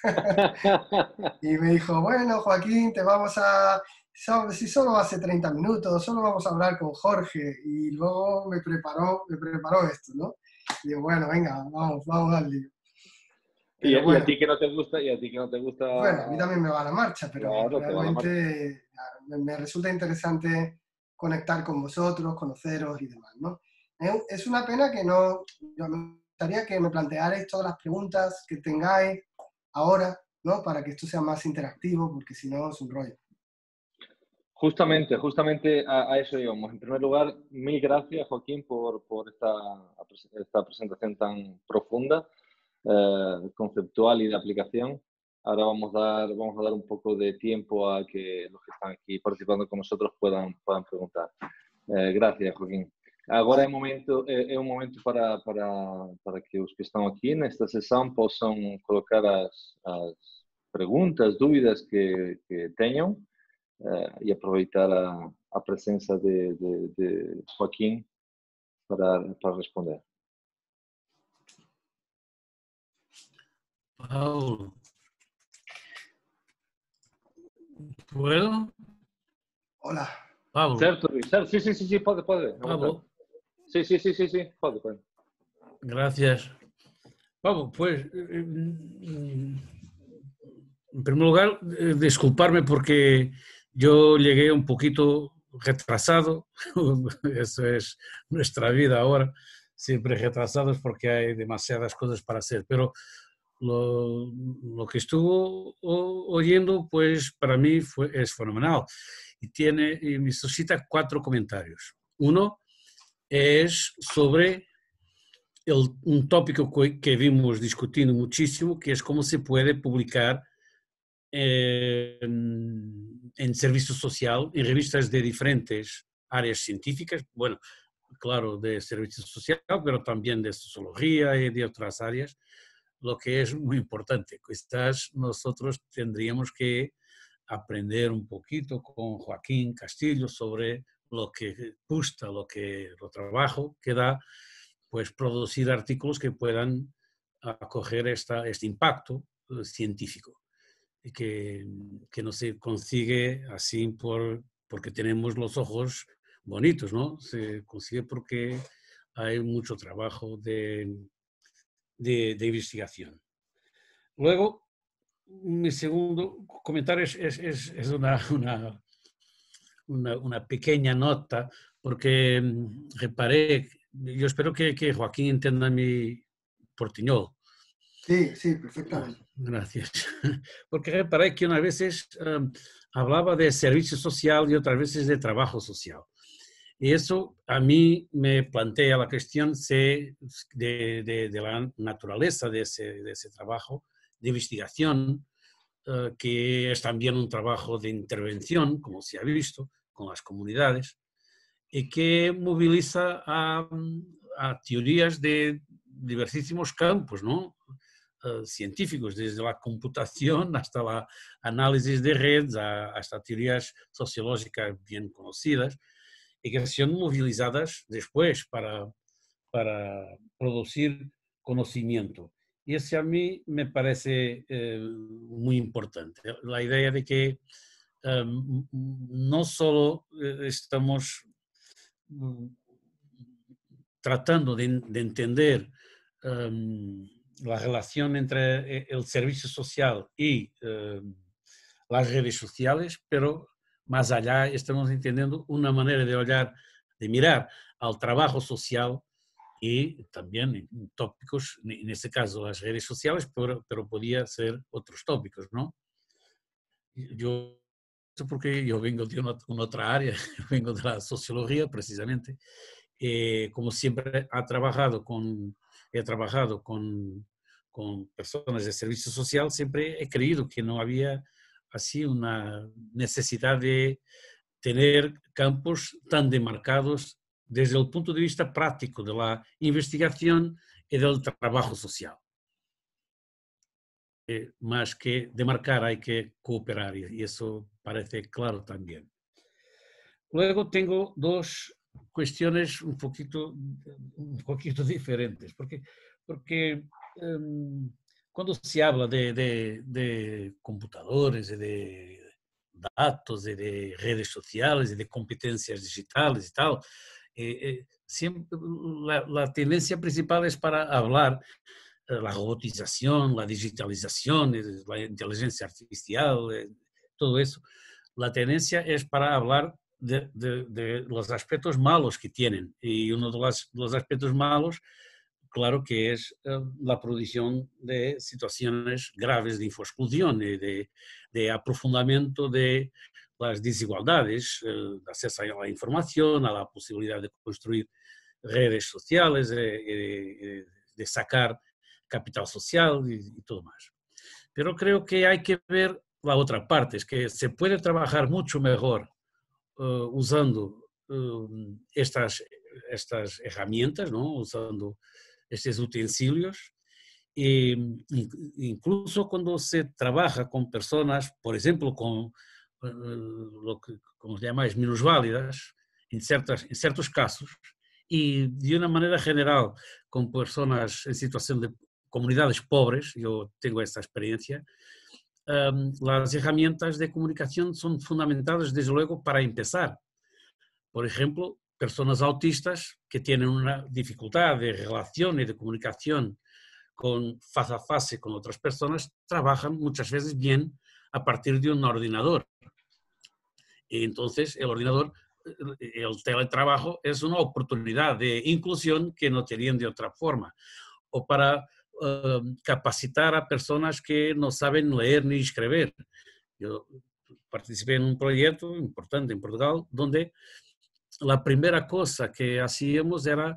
Y me dijo, bueno, Joaquín, te vamos a... Si solo hace treinta minutos, solo vamos a hablar con Jorge. Y luego me preparó, me preparó esto, ¿no? Y digo, bueno, venga, vamos, vamos al lío. Y, Pero y a bueno, ti que no te gusta, y a ti que no te gusta, bueno, a mí también me va la marcha, pero claro, te va la marcha. realmente me, me resulta interesante conectar con vosotros, conoceros y demás, ¿no? Es una pena que no... Yo me gustaría que me plantearais todas las preguntas que tengáis ahora, ¿no? Para que esto sea más interactivo, porque si no es un rollo. Justamente, justamente a, a eso íbamos. En primer lugar, mil gracias, Joaquín, por, por esta, esta presentación tan profunda, eh, conceptual y de aplicación. Ahora vamos a, dar, vamos a dar un poco de tiempo a que los que están aquí participando con nosotros puedan, puedan preguntar. Eh, gracias, Joaquín. Agora é, momento, é, é um momento para, para, para que os que estão aqui nesta sessão possam colocar as, as perguntas, dúvidas que, que tenham uh, e aproveitar a, a presença de, de, de Joaquim para, para responder. Paulo, ¿puedo? Hola. Pablo. Certo, certo, sí, sí, sí, sí, pode, pode. Pablo. Sí, sí, sí, sí, sí, pode, pode. Gracias. Pablo, pues, en primer lugar, disculparme porque yo llegué un poquito retrasado. Eso es nuestra vida ahora, siempre retrasados porque hay demasiadas cosas para hacer. Pero lo, lo que estuvo oyendo, pues para mí fue, es fenomenal. Y, tiene, y me suscita cuatro comentarios. Uno es sobre el, un tópico que vimos discutiendo muchísimo, que es cómo se puede publicar eh, en, en servicio social, en revistas de diferentes áreas científicas, bueno, claro, de servicio social, pero también de sociología y de otras áreas, lo que es muy importante. Quizás nosotros tendríamos que aprender un poquito con Joaquín Castillo sobre lo que gusta, lo que lo trabajo que da, pues producir artículos que puedan acoger esta, este impacto científico. y que, que no se consigue así por, porque tenemos los ojos bonitos, ¿no? Se consigue porque hay mucho trabajo de, de, de investigación. Luego, mi segundo comentario es, es, es, es una, una, una, una pequeña nota, porque reparé, yo espero que, que Joaquín entienda mi portuñol. Sí, sí, perfectamente. Gracias. Porque reparé que unas veces um, hablaba de servicio social y otras veces de trabajo social. Y eso a mí me plantea la cuestión de, de, de la naturaleza de ese, de ese trabajo, de investigación, uh, que es también un trabajo de intervención, como se ha visto, con las comunidades, y que moviliza a, a teorías de diversísimos campos, ¿no? Uh, científicos, desde la computación hasta la análisis de redes, a, hasta teorías sociológicas bien conocidas, y que son movilizadas después para, para producir conocimiento. Y eso a mí me parece eh, muy importante. La idea de que um, no solo estamos um, tratando de, de entender um, la relación entre el servicio social y um, las redes sociales, pero más allá estamos entendiendo una manera de olhar, de mirar al trabajo social y también en tópicos, en este caso las redes sociales, pero, pero podía ser otros tópicos, ¿no? Yo, porque yo vengo de una, una otra área, yo vengo de la sociología precisamente, eh, como siempre ha trabajado con, he trabajado con, con personas de servicio social, siempre he creído que no había así una necesidad de tener campos tan demarcados desde el punto de vista práctico de la investigación y del trabajo social. Eh, más que demarcar hay que cooperar y eso parece claro también. Luego tengo dos cuestiones un poquito, un poquito diferentes, porque, porque um, cuando se habla de, de, de computadores y de datos y de redes sociales y de competencias digitales y tal, eh, eh, siempre, la, la tendencia principal es para hablar de la robotización, la digitalización, la inteligencia artificial, todo eso. La tendencia es para hablar de, de, de los aspectos malos que tienen. Y uno de los, los aspectos malos, claro que es uh, la producción de situaciones graves de infoexclusión y de, de aprofundamiento de las desigualdades, uh, de acceso a la información, a la posibilidad de construir redes sociales, de, de, de sacar capital social y, y todo más. Pero creo que hay que ver la otra parte, es que se puede trabajar mucho mejor uh, usando uh, estas, estas herramientas, ¿no? Usando estos utensilios, e incluso cuando se trabaja con personas, por ejemplo, con uh, lo que como se llama, minusválidas, en, ciertas, en ciertos casos, y de una manera general con personas en situación de comunidades pobres, yo tengo esta experiencia, um, las herramientas de comunicación son fundamentadas, desde luego, para empezar. Por ejemplo, personas autistas que tienen una dificultad de relación y de comunicación con face a face con otras personas, trabajan muchas veces bien a partir de un ordenador. Y entonces el ordenador, el teletrabajo es una oportunidad de inclusión que no tenían de otra forma. O para uh, capacitar a personas que no saben leer ni escribir. Yo participé en un proyecto importante en Portugal donde la primera cosa que hacíamos era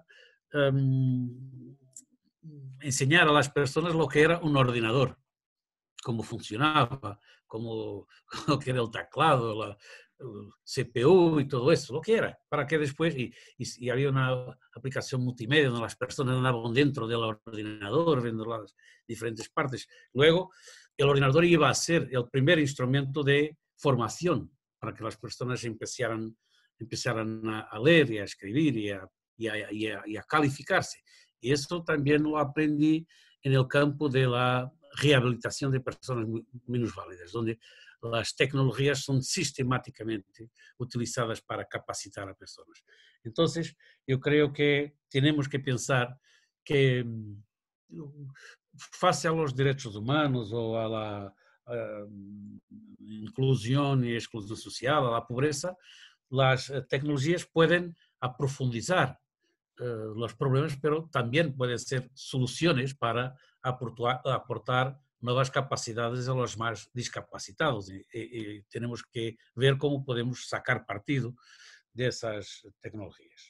um, enseñar a las personas lo que era un ordenador, cómo funcionaba, cómo, lo que era el teclado, la el C P U y todo eso, lo que era, para que después, y, y, y había una aplicación multimedia donde las personas andaban dentro del ordenador, viendo las diferentes partes. Luego, el ordenador iba a ser el primer instrumento de formación para que las personas empezaran, empezaran a, a leer y a escribir y a, y, a, y, a, y a calificarse. Y eso también lo aprendí en el campo de la rehabilitación de personas minusválidas, donde las tecnologías son sistemáticamente utilizadas para capacitar a personas. Entonces, yo creo que tenemos que pensar que, face a los derechos humanos o a la a inclusión y exclusión social, a la pobreza, las tecnologías pueden aprofundizar eh, los problemas, pero también pueden ser soluciones para aportar, aportar nuevas capacidades a los más discapacitados. Y, y, y tenemos que ver cómo podemos sacar partido de esas tecnologías.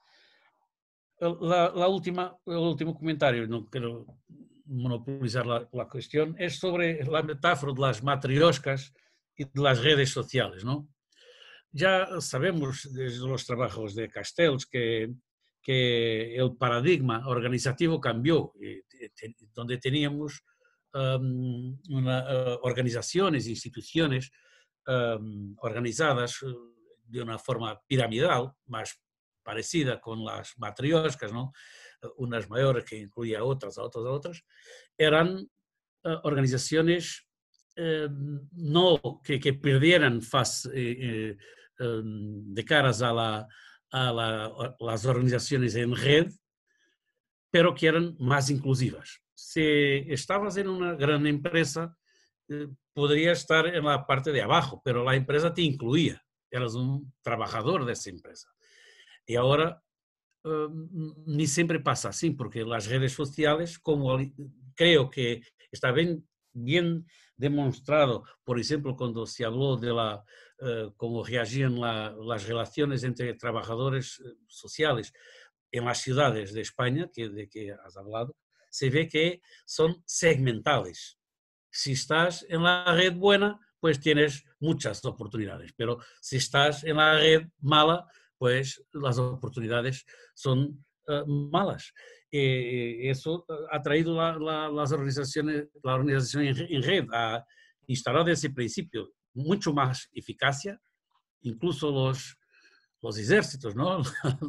La, la última, el último comentario, no quiero monopolizar la, la cuestión, es sobre la metáfora de las matrioscas y de las redes sociales, ¿no? Ya sabemos desde los trabajos de Castells que, que el paradigma organizativo cambió, donde teníamos um, una, uh, organizaciones, instituciones um, organizadas de una forma piramidal, más parecida con las matrioscas, ¿no? Unas mayores que incluía a otras, a otras, a otras, eran uh, organizaciones eh, no que, que perdieran faz, eh, eh, de caras a, la, a la, las organizaciones en red, pero que eran más inclusivas. Si estabas en una gran empresa, eh, podría estar en la parte de abajo, pero la empresa te incluía, eras un trabajador de esa empresa. Y ahora uh, ni siempre pasa así, porque las redes sociales, como creo que está bien, bien demostrado, por ejemplo, cuando se habló de la, uh, cómo reagían la, las relaciones entre trabajadores sociales en las ciudades de España, que, de que has hablado, se ve que son segmentales. Si estás en la red buena, pues tienes muchas oportunidades, pero si estás en la red mala, pues las oportunidades son uh, malas. Eh, eso ha traído la, la, las organizaciones, la organización en, en red a instalar desde ese principio mucho más eficacia, incluso los, los ejércitos, ¿no?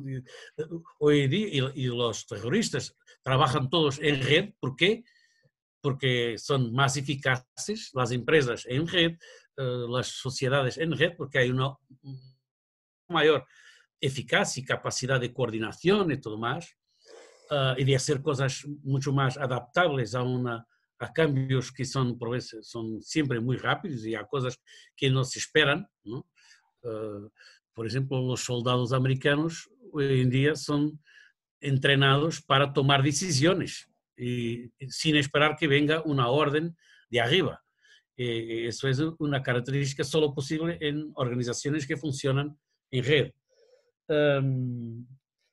Hoy día, y, y los terroristas trabajan todos en red. ¿Por qué? Porque son más eficaces las empresas en red, uh, las sociedades en red, porque hay una mayor eficacia y capacidad de coordinación y todo más, uh, y de hacer cosas mucho más adaptables a, una, a cambios que son, por veces, son siempre muy rápidos y a cosas que no se esperan, ¿no? Uh, por ejemplo, los soldados americanos hoy en día son entrenados para tomar decisiones y, sin esperar que venga una orden de arriba. Eh, eso es una característica solo posible en organizaciones que funcionan en red. Um,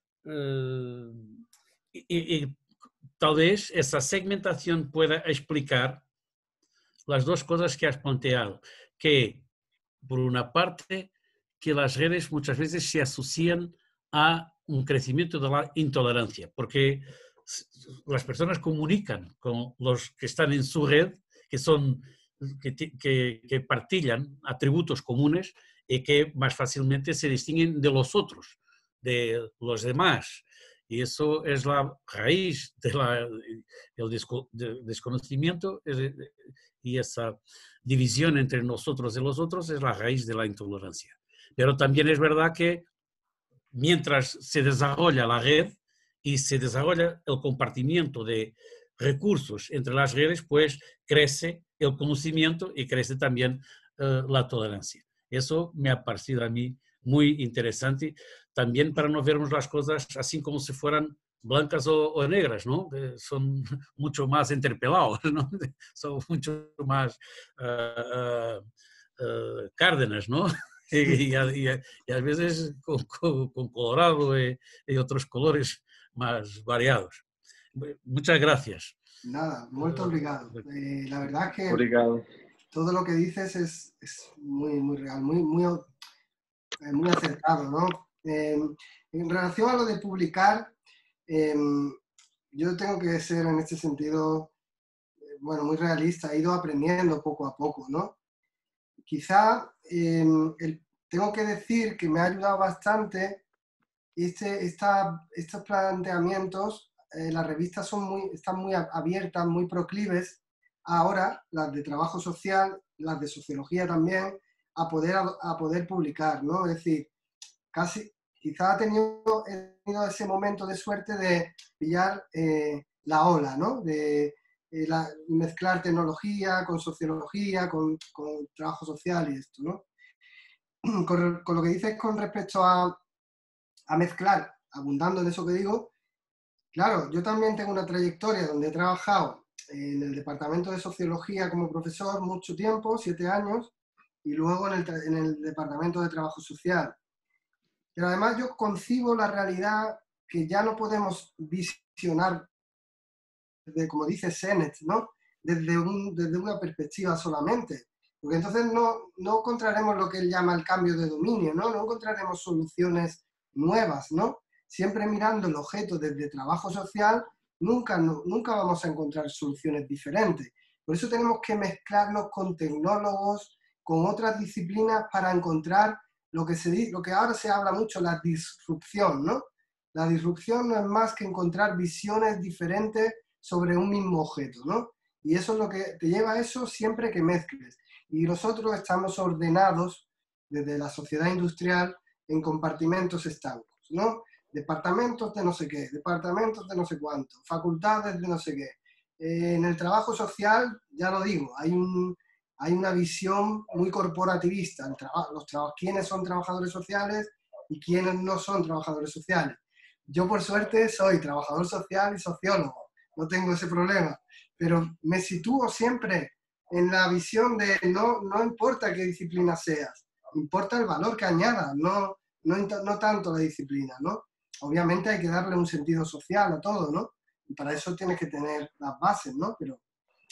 uh, y, y tal vez esa segmentación pueda explicar las dos cosas que has planteado, que por una parte que las redes muchas veces se asocian a un crecimiento de la intolerancia, porque las personas comunican con los que están en su red, que son que, que, que partillan atributos comunes y que más fácilmente se distinguen de los otros, de los demás. Y eso es la raíz del de desconocimiento, y esa división entre nosotros y los otros es la raíz de la intolerancia. Pero también es verdad que mientras se desarrolla la red y se desarrolla el compartimiento de recursos entre las redes, pues crece el conocimiento y crece también uh, la tolerancia. Eso me ha parecido a mí muy interesante, también para no vernos las cosas así como si fueran blancas o, o negras, ¿no? Eh, son mucho más interpelados, ¿no? Son mucho más uh, uh, uh, cárdenas, ¿no? Y, y, y, y a veces con, con, con colorado y, y otros colores más variados. Muchas gracias. Nada, muy obrigado. Eh, la verdad es que Obrigado. todo lo que dices es, es muy, muy real, muy, muy, muy acertado, ¿no? Eh, en relación a lo de publicar, eh, yo tengo que ser en este sentido, eh, bueno, muy realista, he ido aprendiendo poco a poco, ¿no? Quizá eh, el, tengo que decir que me ha ayudado bastante este, esta, estos planteamientos. Eh, las revistas son muy, están muy abiertas, muy proclives ahora, las de trabajo social, las de sociología también, a poder, a poder publicar, ¿no? Es decir, casi, quizá ha tenido, he tenido ese momento de suerte de pillar eh, la ola, ¿no? De eh, la, mezclar tecnología con sociología, con, con trabajo social y esto, ¿no? Con, con lo que dices con respecto a, a mezclar, abundando en eso que digo, claro, yo también tengo una trayectoria donde he trabajado en el departamento de sociología como profesor mucho tiempo, siete años, y luego en el, en el departamento de trabajo social. Pero además yo concibo la realidad que ya no podemos visionar, desde, como dice Sennett, ¿no? Desde, un, desde una perspectiva solamente. Porque entonces no, no encontraremos lo que él llama el cambio de dominio, ¿no? No encontraremos soluciones nuevas, ¿no? Siempre mirando el objeto desde trabajo social, nunca, no, nunca vamos a encontrar soluciones diferentes. Por eso tenemos que mezclarnos con tecnólogos, con otras disciplinas para encontrar lo que, se, lo que ahora se habla mucho, la disrupción, ¿no? La disrupción no es más que encontrar visiones diferentes sobre un mismo objeto, ¿no? Y eso es lo que te lleva a eso siempre que mezcles. Y nosotros estamos ordenados desde la sociedad industrial en compartimentos estancos, ¿no? Departamentos de no sé qué, departamentos de no sé cuánto, facultades de no sé qué. Eh, en el trabajo social, ya lo digo, hay, un, hay una visión muy corporativista. El los ¿Quiénes son trabajadores sociales y quiénes no son trabajadores sociales? Yo, por suerte, soy trabajador social y sociólogo. No tengo ese problema. Pero me sitúo siempre en la visión de no, no importa qué disciplina seas, importa el valor que añadas, no, no, no tanto la disciplina, ¿no? Obviamente hay que darle un sentido social a todo, ¿no? Y para eso tienes que tener las bases, ¿no? Pero,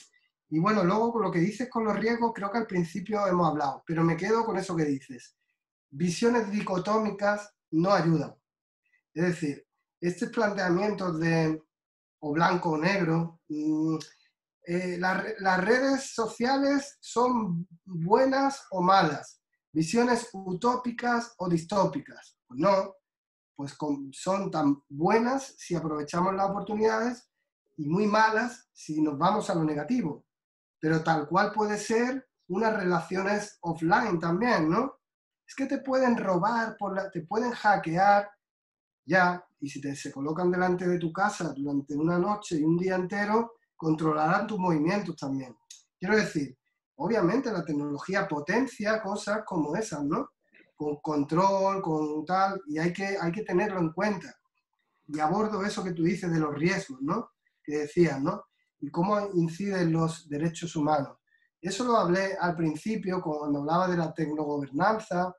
y bueno, luego con lo que dices con los riesgos, creo que al principio hemos hablado, pero me quedo con eso que dices. Visiones dicotómicas no ayudan. Es decir, estos planteamientos de o blanco o negro, mmm, eh, la, las redes sociales son buenas o malas, visiones utópicas o distópicas. Pues no, pues con, son tan buenas si aprovechamos las oportunidades y muy malas si nos vamos a lo negativo. Pero tal cual puede ser unas relaciones offline también, ¿no? Es que te pueden robar, por la, te pueden hackear, ya, y si te, se colocan delante de tu casa durante una noche y un día entero, controlarán tus movimientos también. Quiero decir, obviamente la tecnología potencia cosas como esas, ¿no? Con control, con tal, y hay que, hay que tenerlo en cuenta. Y abordo eso que tú dices de los riesgos, ¿no? Que decías, ¿no? Y cómo inciden los derechos humanos. Eso lo hablé al principio cuando hablaba de la tecnogobernanza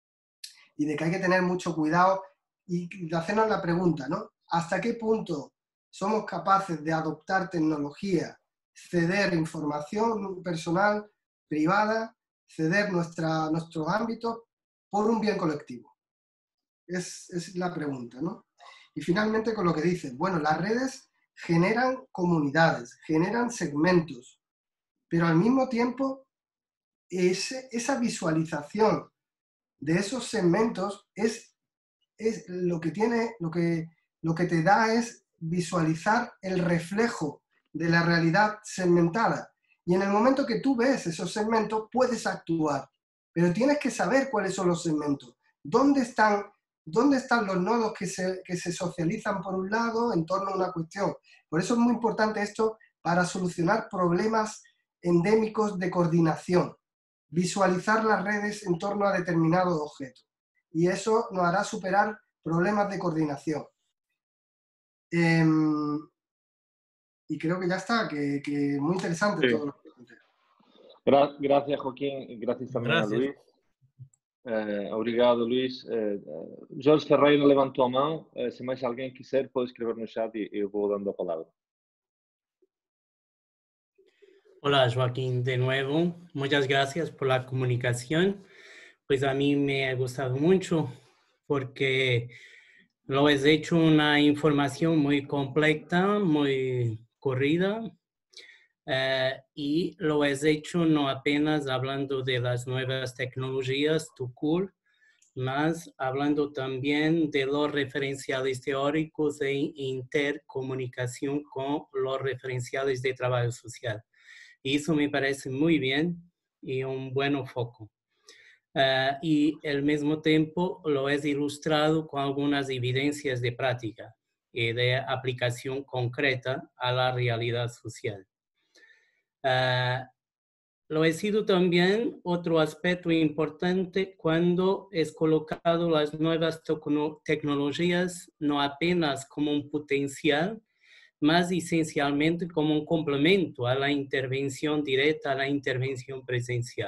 y de que hay que tener mucho cuidado y de hacernos la pregunta, ¿no? ¿Hasta qué punto somos capaces de adoptar tecnología, ceder información personal, privada, ceder nuestra, nuestros ámbitos por un bien colectivo? Es, es la pregunta, ¿no? Y finalmente con lo que dices, bueno, las redes generan comunidades, generan segmentos, pero al mismo tiempo ese, esa visualización de esos segmentos es es lo que tiene, lo que, lo que te da es visualizar el reflejo de la realidad segmentada. Y en el momento que tú ves esos segmentos, puedes actuar. Pero tienes que saber cuáles son los segmentos. ¿Dónde están, dónde están los nodos que se, que se socializan por un lado en torno a una cuestión? Por eso es muy importante esto para solucionar problemas endémicos de coordinación. Visualizar las redes en torno a determinados objetos. Y eso nos hará superar problemas de coordinación. Eh, y creo que ya está, que, que muy interesante sí. Todo lo que conté. Gra gracias, Joaquín, gracias también gracias. a Luís. Eh, obrigado, Luís. Eh, Jorge Ferreira levantou a mão. Eh, se mais alguém quiser, pode escrever no chat e eu vou dando a palavra. Hola, Joaquín, de nuevo. Muchas gracias por la comunicación. Pues a mí me ha gustado mucho porque lo has hecho una información muy completa, muy corrida, eh, y lo has hecho no apenas hablando de las nuevas tecnologías, tu cool, mas hablando también de los referenciales teóricos e intercomunicación con los referenciales de trabajo social. Y eso me parece muy bien y un buen foco. Uh, y al mismo tiempo lo es ilustrado con algunas evidencias de práctica y de aplicación concreta a la realidad social. Uh, lo ha sido también otro aspecto importante cuando es colocado las nuevas tecnologías no apenas como un potencial, más esencialmente como un complemento a la intervención directa, a la intervención presencial.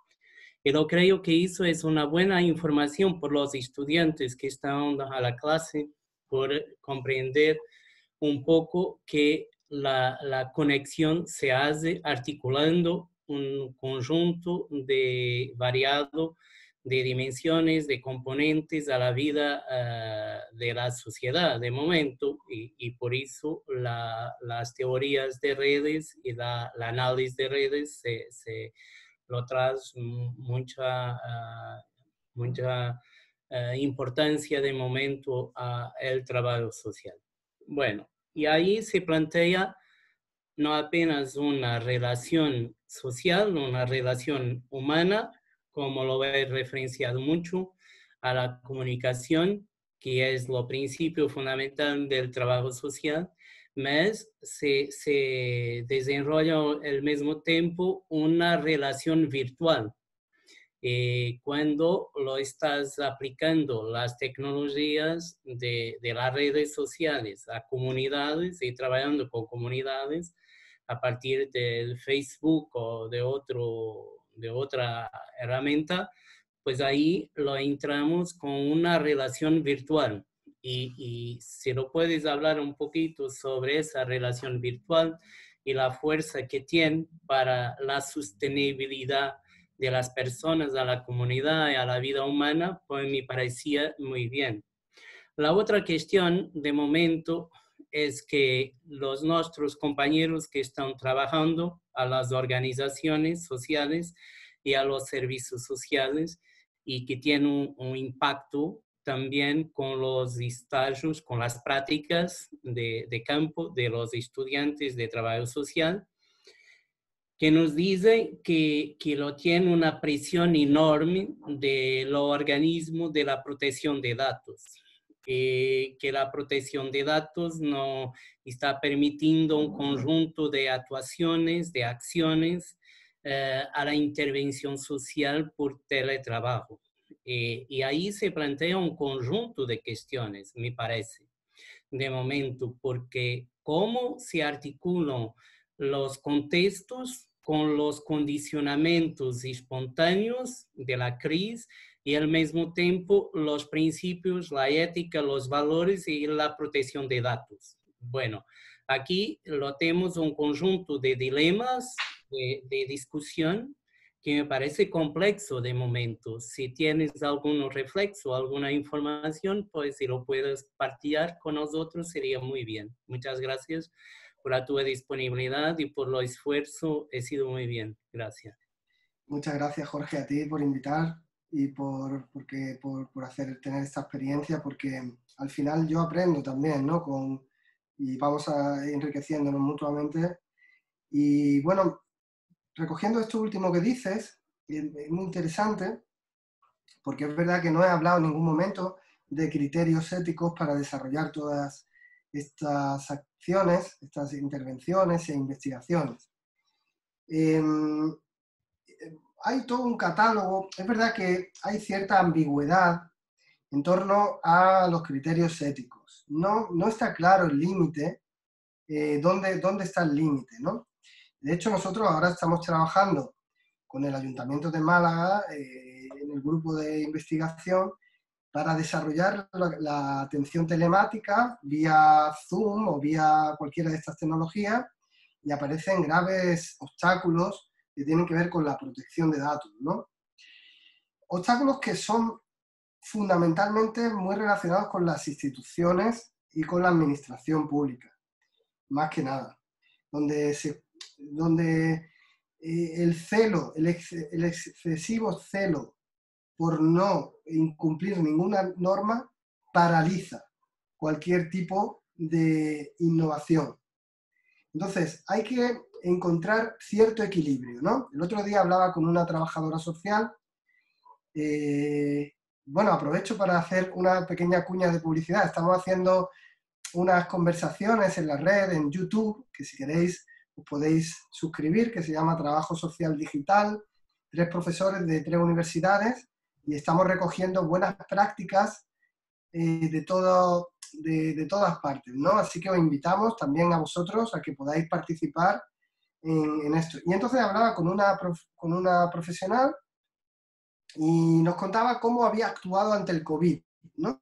Y yo creo que eso es una buena información por los estudiantes que están a la clase, por comprender un poco que la, la conexión se hace articulando un conjunto de variado de dimensiones, de componentes a la vida uh, de la sociedad de momento, y, y por eso la, las teorías de redes y la, la análisis de redes se, se lo trae mucha, uh, mucha uh, importancia de momento al trabajo social. Bueno, y ahí se plantea no apenas una relación social, una relación humana, como lo he referenciado mucho, a la comunicación, que es lo principio fundamental del trabajo social, mas se, se desarrolla al mismo tiempo una relación virtual. Eh, cuando lo estás aplicando las tecnologías de, de las redes sociales a comunidades y trabajando con comunidades a partir del Facebook o de, otro, de otra herramienta, pues ahí lo entramos con una relación virtual. Y, y si lo puedes hablar un poquito sobre esa relación virtual y la fuerza que tiene para la sostenibilidad de las personas a la comunidad y a la vida humana, pues me parecía muy bien. La otra cuestión de momento es que los nuestros compañeros que están trabajando a las organizaciones sociales y a los servicios sociales y que tienen un, un impacto también con los estágios, con las prácticas de, de campo de los estudiantes de trabajo social, que nos dice que, que lo tiene una presión enorme de los organismos de la protección de datos. Eh, que la protección de datos no está permitiendo un conjunto de actuaciones, de acciones eh, a la intervención social por teletrabajo. Eh, y ahí se plantea un conjunto de cuestiones, me parece, de momento, porque cómo se articulan los contextos con los condicionamientos espontáneos de la crisis y al mismo tiempo los principios, la ética, los valores y la protección de datos. Bueno, aquí lo tenemos un conjunto de dilemas, de, de discusión, que me parece complejo de momento. Si tienes algún reflexo, alguna información, pues si lo puedes partilhar con nosotros sería muy bien. Muchas gracias por la tu disponibilidad y por lo esfuerzo. He sido muy bien. Gracias. Muchas gracias, Jorge, a ti por invitar y por, porque, por, por hacer, tener esta experiencia, porque al final yo aprendo también, ¿no? Con, y vamos a, enriqueciéndonos mutuamente. Y bueno, recogiendo esto último que dices, es muy interesante, porque es verdad que no he hablado en ningún momento de criterios éticos para desarrollar todas estas acciones, estas intervenciones e investigaciones. Eh, hay todo un catálogo, es verdad que hay cierta ambigüedad en torno a los criterios éticos. No, no está claro el límite, eh, dónde, dónde está el límite, ¿no? De hecho, nosotros ahora estamos trabajando con el Ayuntamiento de Málaga eh, en el grupo de investigación para desarrollar la, la atención telemática vía Zoom o vía cualquiera de estas tecnologías, y aparecen graves obstáculos que tienen que ver con la protección de datos, ¿no? Obstáculos que son fundamentalmente muy relacionados con las instituciones y con la administración pública, más que nada, donde, se, donde eh, el celo, el, ex, el excesivo celo por no incumplir ninguna norma paraliza cualquier tipo de innovación. Entonces, hay que encontrar cierto equilibrio, ¿no? El otro día hablaba con una trabajadora social. Eh, bueno, aprovecho para hacer una pequeña cuña de publicidad. Estamos haciendo unas conversaciones en la red, en YouTube, que si queréis os podéis suscribir, que se llama Trabajo Social Digital, tres profesores de tres universidades, y estamos recogiendo buenas prácticas eh, de, todo, de, de todas partes, ¿no? Así que os invitamos también a vosotros a que podáis participar en, en esto. Y entonces hablaba con una, prof, con una profesional y nos contaba cómo había actuado ante el COVID, ¿no?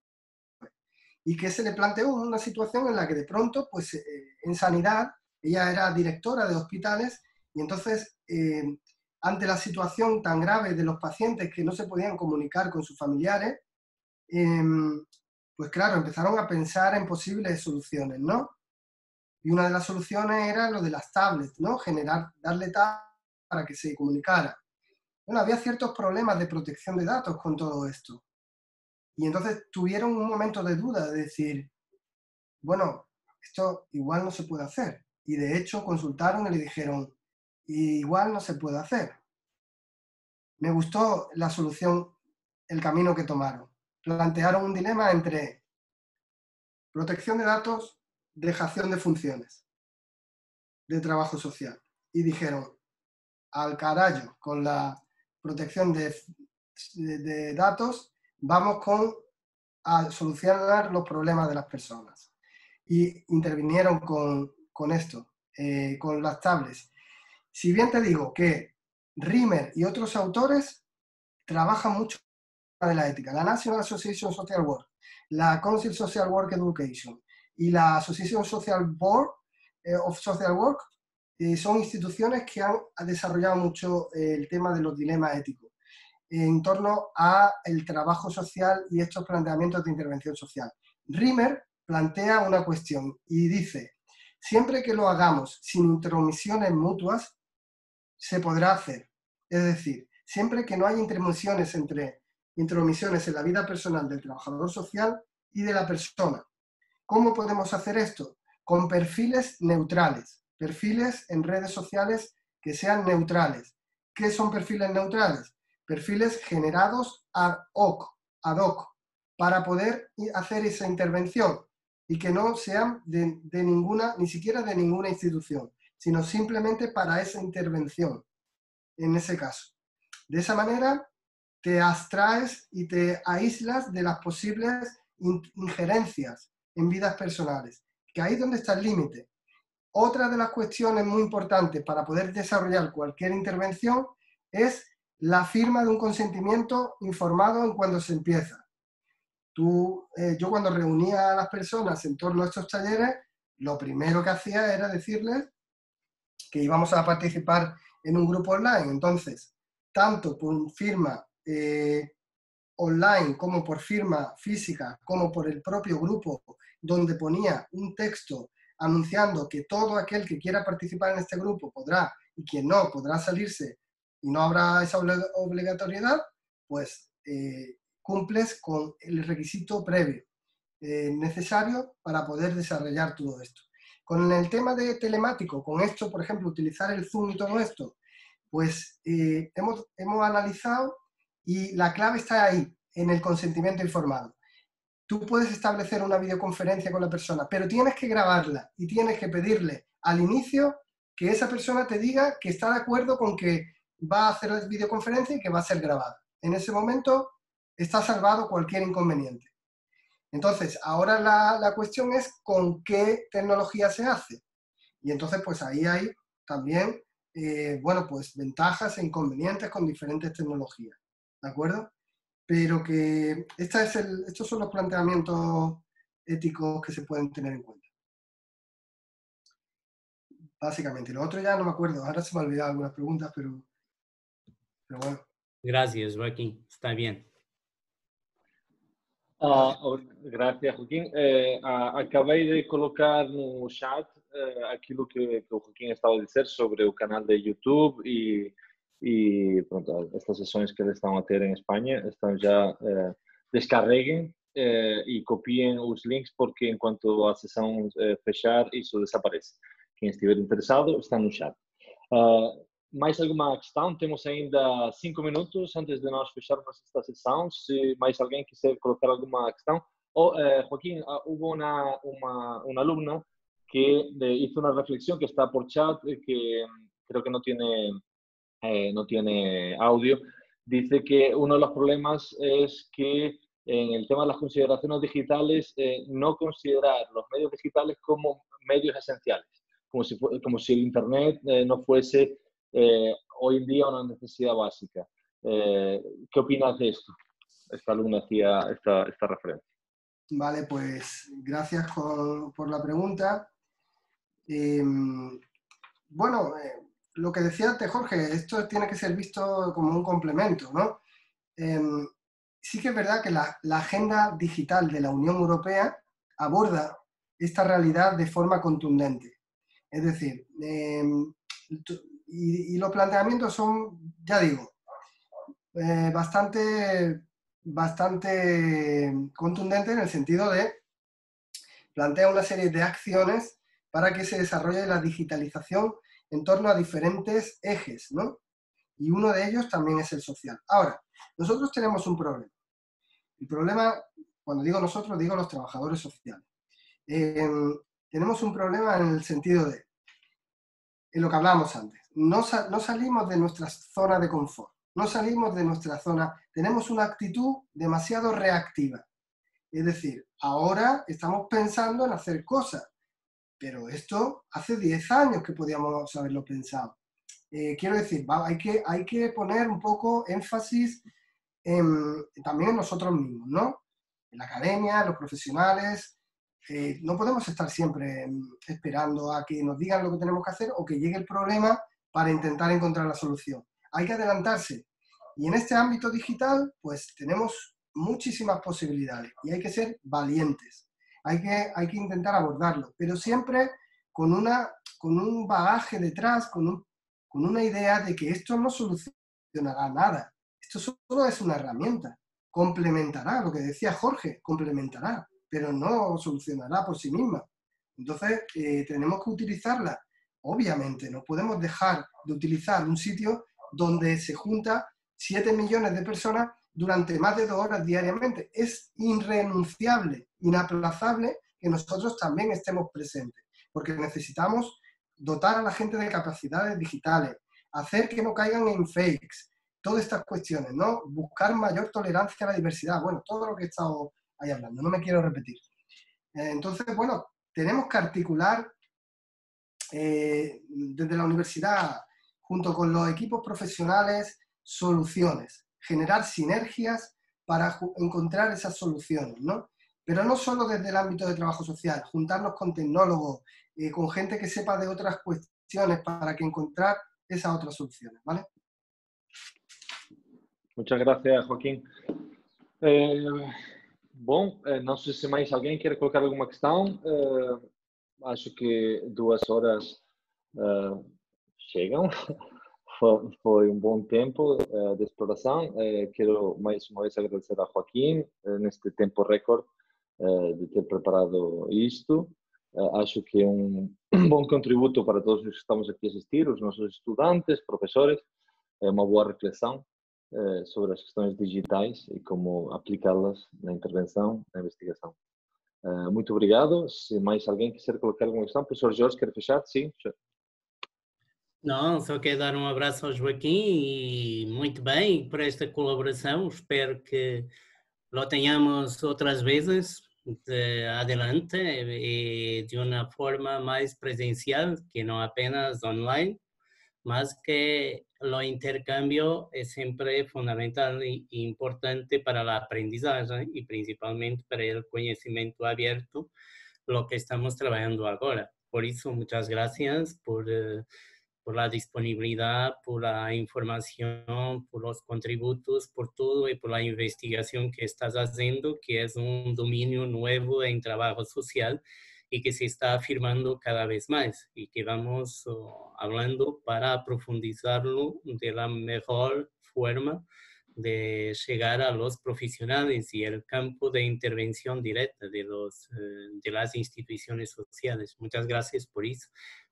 Y que se le planteó una situación en la que de pronto, pues eh, en sanidad, ella era directora de hospitales y entonces, eh, ante la situación tan grave de los pacientes que no se podían comunicar con sus familiares, eh, pues claro, empezaron a pensar en posibles soluciones, ¿no? Y una de las soluciones era lo de las tablets, ¿no? Generar, darle tablets para que se comunicara. Bueno, había ciertos problemas de protección de datos con todo esto. Y entonces tuvieron un momento de duda, de decir, bueno, esto igual no se puede hacer. Y de hecho consultaron y le dijeron, igual no se puede hacer. Me gustó la solución, el camino que tomaron. Plantearon un dilema entre protección de datos, dejación de funciones de trabajo social. Y dijeron, al carajo con la protección de, de, de datos, vamos con a solucionar los problemas de las personas. Y intervinieron con, con esto, eh, con las tablets. Si bien te digo que Rimmer y otros autores trabajan mucho de la ética, la National Association of Social Work, la Council Social Work Education y la Association Social Board eh, of Social Work, eh, son instituciones que han desarrollado mucho eh, el tema de los dilemas éticos en torno al trabajo social y estos planteamientos de intervención social. Rimmer plantea una cuestión y dice, siempre que lo hagamos sin intromisiones mutuas, se podrá hacer. Es decir, siempre que no haya intromisiones entre intromisiones en la vida personal del trabajador social y de la persona. ¿Cómo podemos hacer esto? Con perfiles neutrales, perfiles en redes sociales que sean neutrales. ¿Qué son perfiles neutrales? Perfiles generados ad hoc, ad hoc, para poder hacer esa intervención y que no sean de, de ninguna, ni siquiera de ninguna institución, sino simplemente para esa intervención, en ese caso. De esa manera te abstraes y te aíslas de las posibles injerencias en vidas personales, que ahí es donde está el límite. Otra de las cuestiones muy importantes para poder desarrollar cualquier intervención es la firma de un consentimiento informado en cuando se empieza. Tú, eh, yo cuando reunía a las personas en torno a estos talleres, lo primero que hacía era decirles que íbamos a participar en un grupo online. Entonces, tanto por firma eh, online como por firma física, como por el propio grupo, donde ponía un texto anunciando que todo aquel que quiera participar en este grupo podrá, y quien no, podrá salirse y no habrá esa obligatoriedad, pues eh, cumples con el requisito previo eh, necesario para poder desarrollar todo esto. Con el tema de telemático, con esto, por ejemplo, utilizar el Zoom y todo esto, pues eh, hemos, hemos analizado y la clave está ahí, en el consentimiento informado. Tú puedes establecer una videoconferencia con la persona, pero tienes que grabarla y tienes que pedirle al inicio que esa persona te diga que está de acuerdo con que va a hacer la videoconferencia y que va a ser grabada. En ese momento está salvado cualquier inconveniente. Entonces, ahora la, la cuestión es con qué tecnología se hace. Y entonces, pues ahí hay también, eh, bueno, pues ventajas e inconvenientes con diferentes tecnologías. ¿De acuerdo? Pero que esta es el, estos son los planteamientos éticos que se pueden tener en cuenta. Básicamente. Lo otro ya no me acuerdo. Ahora se me han olvidado algunas preguntas, pero, pero bueno. Gracias, Joaquín. Está bien. Uh, gracias, Joaquim. Uh, uh, acabei de colocar no chat uh, aquilo que, que o Joaquim estava a dizer sobre o canal de YouTube e, e pronto, estas sessões que eles estão a ter em Espanha, estão já, uh, descarreguem uh, e copiem os links, porque enquanto a sessão uh, fechar, isso desaparece. Quem estiver interessado está no chat. Uh, mais alguma questão? Temos ainda cinco minutos antes de nós fecharmos esta sessão. Se mais alguém quiser colocar alguma questão. Oh, eh, Joaquín, uh, hubo una, una, una alumna que de, hizo una reflexión que está por chat, que creo que no tiene, eh, no tiene audio. Dice que uno de los problemas es que en el tema de las consideraciones digitales, eh, no considerar los medios digitales como medios esenciales, como si, como si el Internet eh, no fuese eh, hoy en día una necesidad básica. Eh, ¿Qué opinas de esto? Esta alumna hacía esta, esta referencia. Vale, pues gracias por, por la pregunta. Eh, bueno, eh, lo que decía antes Jorge, esto tiene que ser visto como un complemento, ¿no? Eh, sí que es verdad que la, la agenda digital de la Unión Europea aborda esta realidad de forma contundente. Es decir, eh, y, y los planteamientos son, ya digo, eh, bastante, bastante contundentes en el sentido de plantea una serie de acciones para que se desarrolle la digitalización en torno a diferentes ejes, ¿no? Y uno de ellos también es el social. Ahora, nosotros tenemos un problema. El problema, cuando digo nosotros, digo los trabajadores sociales. Eh, tenemos un problema en el sentido de, en lo que hablábamos antes, no, sa no salimos de nuestra zona de confort, no salimos de nuestra zona, tenemos una actitud demasiado reactiva. Es decir, ahora estamos pensando en hacer cosas, pero esto hace diez años que podíamos haberlo pensado. Eh, quiero decir, va, hay, que, hay que poner un poco énfasis en, también en nosotros mismos, ¿no? En la academia, en los profesionales. Eh, no podemos estar siempre esperando a que nos digan lo que tenemos que hacer o que llegue el problema para intentar encontrar la solución. Hay que adelantarse. Y en este ámbito digital, pues tenemos muchísimas posibilidades y hay que ser valientes. Hay que, hay que intentar abordarlo, pero siempre con, una, con un bagaje detrás, con, un, con una idea de que esto no solucionará nada. Esto solo es una herramienta. Complementará, lo que decía Jorge, complementará, pero no solucionará por sí misma. Entonces, eh, tenemos que utilizarla. Obviamente, no podemos dejar de utilizar un sitio donde se junta siete millones de personas durante más de dos horas diariamente. Es irrenunciable, inaplazable que nosotros también estemos presentes, porque necesitamos dotar a la gente de capacidades digitales, hacer que no caigan en fakes, todas estas cuestiones, ¿no? Buscar mayor tolerancia a la diversidad, bueno, todo lo que he estado ahí hablando, no me quiero repetir. Eh, entonces, bueno, tenemos que articular eh, desde la universidad, junto con los equipos profesionales, soluciones, generar sinergias para encontrar esas soluciones, ¿no? Pero no solo desde el ámbito de trabajo social, juntarnos con tecnólogos, eh, con gente que sepa de otras cuestiones para que encontrar esas otras soluciones, ¿vale? Muchas gracias, Joaquín. Eh, bom, não sei se mais alguém quer colocar alguma questão. Uh, acho que duas horas uh, chegam. Foi, foi um bom tempo uh, de exploração. Uh, quero mais uma vez agradecer a Joaquín uh, neste tempo recorde uh, de ter preparado isto. Uh, acho que é um, um bom contributo para todos os que estamos aqui a assistir, os nossos estudantes, professores. É uma boa reflexão uh, sobre as questões digitais e como aplicá-las na intervenção, na investigação. Uh, muito obrigado. Se mais alguém quiser colocar alguma questão, professor Jorge, quer fechar? Sim. Não, só quero dar um abraço ao Joaquim e muito bem por esta colaboração. Espero que lo tenhamos outras vezes de adelante e de uma forma mais presencial, que não apenas online, mas que o intercambio é sempre fundamental e importante para a aprendizagem e principalmente para o conhecimento aberto, lo que estamos trabalhando agora. Por isso, muitas gracias por... por la disponibilidad, por la información, por los contributos, por todo y por la investigación que estás haciendo, que es un dominio nuevo en trabajo social y que se está afirmando cada vez más y que vamos uh, hablando para profundizarlo de la mejor forma de llegar a los profesionales y el campo de intervención directa de, los, uh, de las instituciones sociales. Muchas gracias por eso.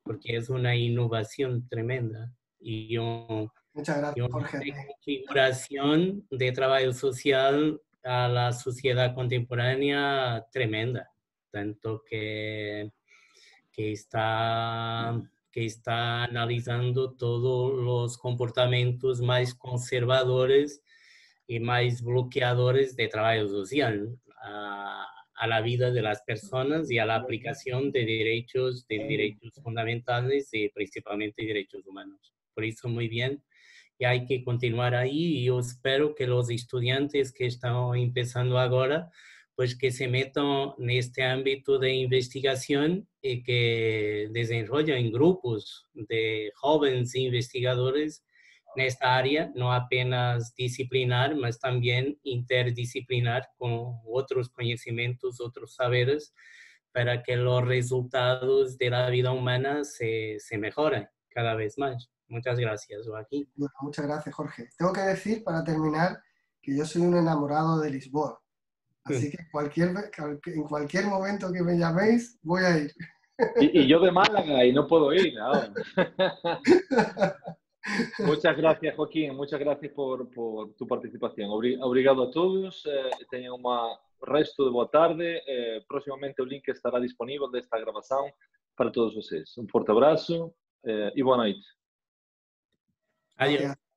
porque es una innovación tremenda. Y yo, Muchas gracias, yo Jorge. una configuración de trabajo social a la sociedad contemporánea tremenda, tanto que, que, está, que está analizando todos los comportamientos más conservadores y más bloqueadores de trabajo social a, a la vida de las personas y a la aplicación de derechos, de derechos fundamentales y principalmente derechos humanos. Por eso muy bien, y hay que continuar ahí, y yo espero que los estudiantes que están empezando ahora, pues que se metan en este ámbito de investigación y que desarrollen grupos de jóvenes investigadores en esta área, no apenas disciplinar, mas también interdisciplinar con otros conocimientos, otros saberes, para que los resultados de la vida humana se, se mejoren cada vez más. Muchas gracias, Joaquín. Bueno, muchas gracias, Jorge. Tengo que decir, para terminar, que yo soy un enamorado de Lisboa. Así que cualquier, en cualquier momento que me llaméis, voy a ir. Y, y yo de Málaga y no puedo ir ahora. Muchas gracias, Joaquín. Muchas gracias por, por tu participación. Obrigado a todos. Eh, tenham um resto de boa tarde. Eh, proximamente o link estará disponível desta gravação para todos vocês. Um forte abraço eh, e boa noite. Adiós.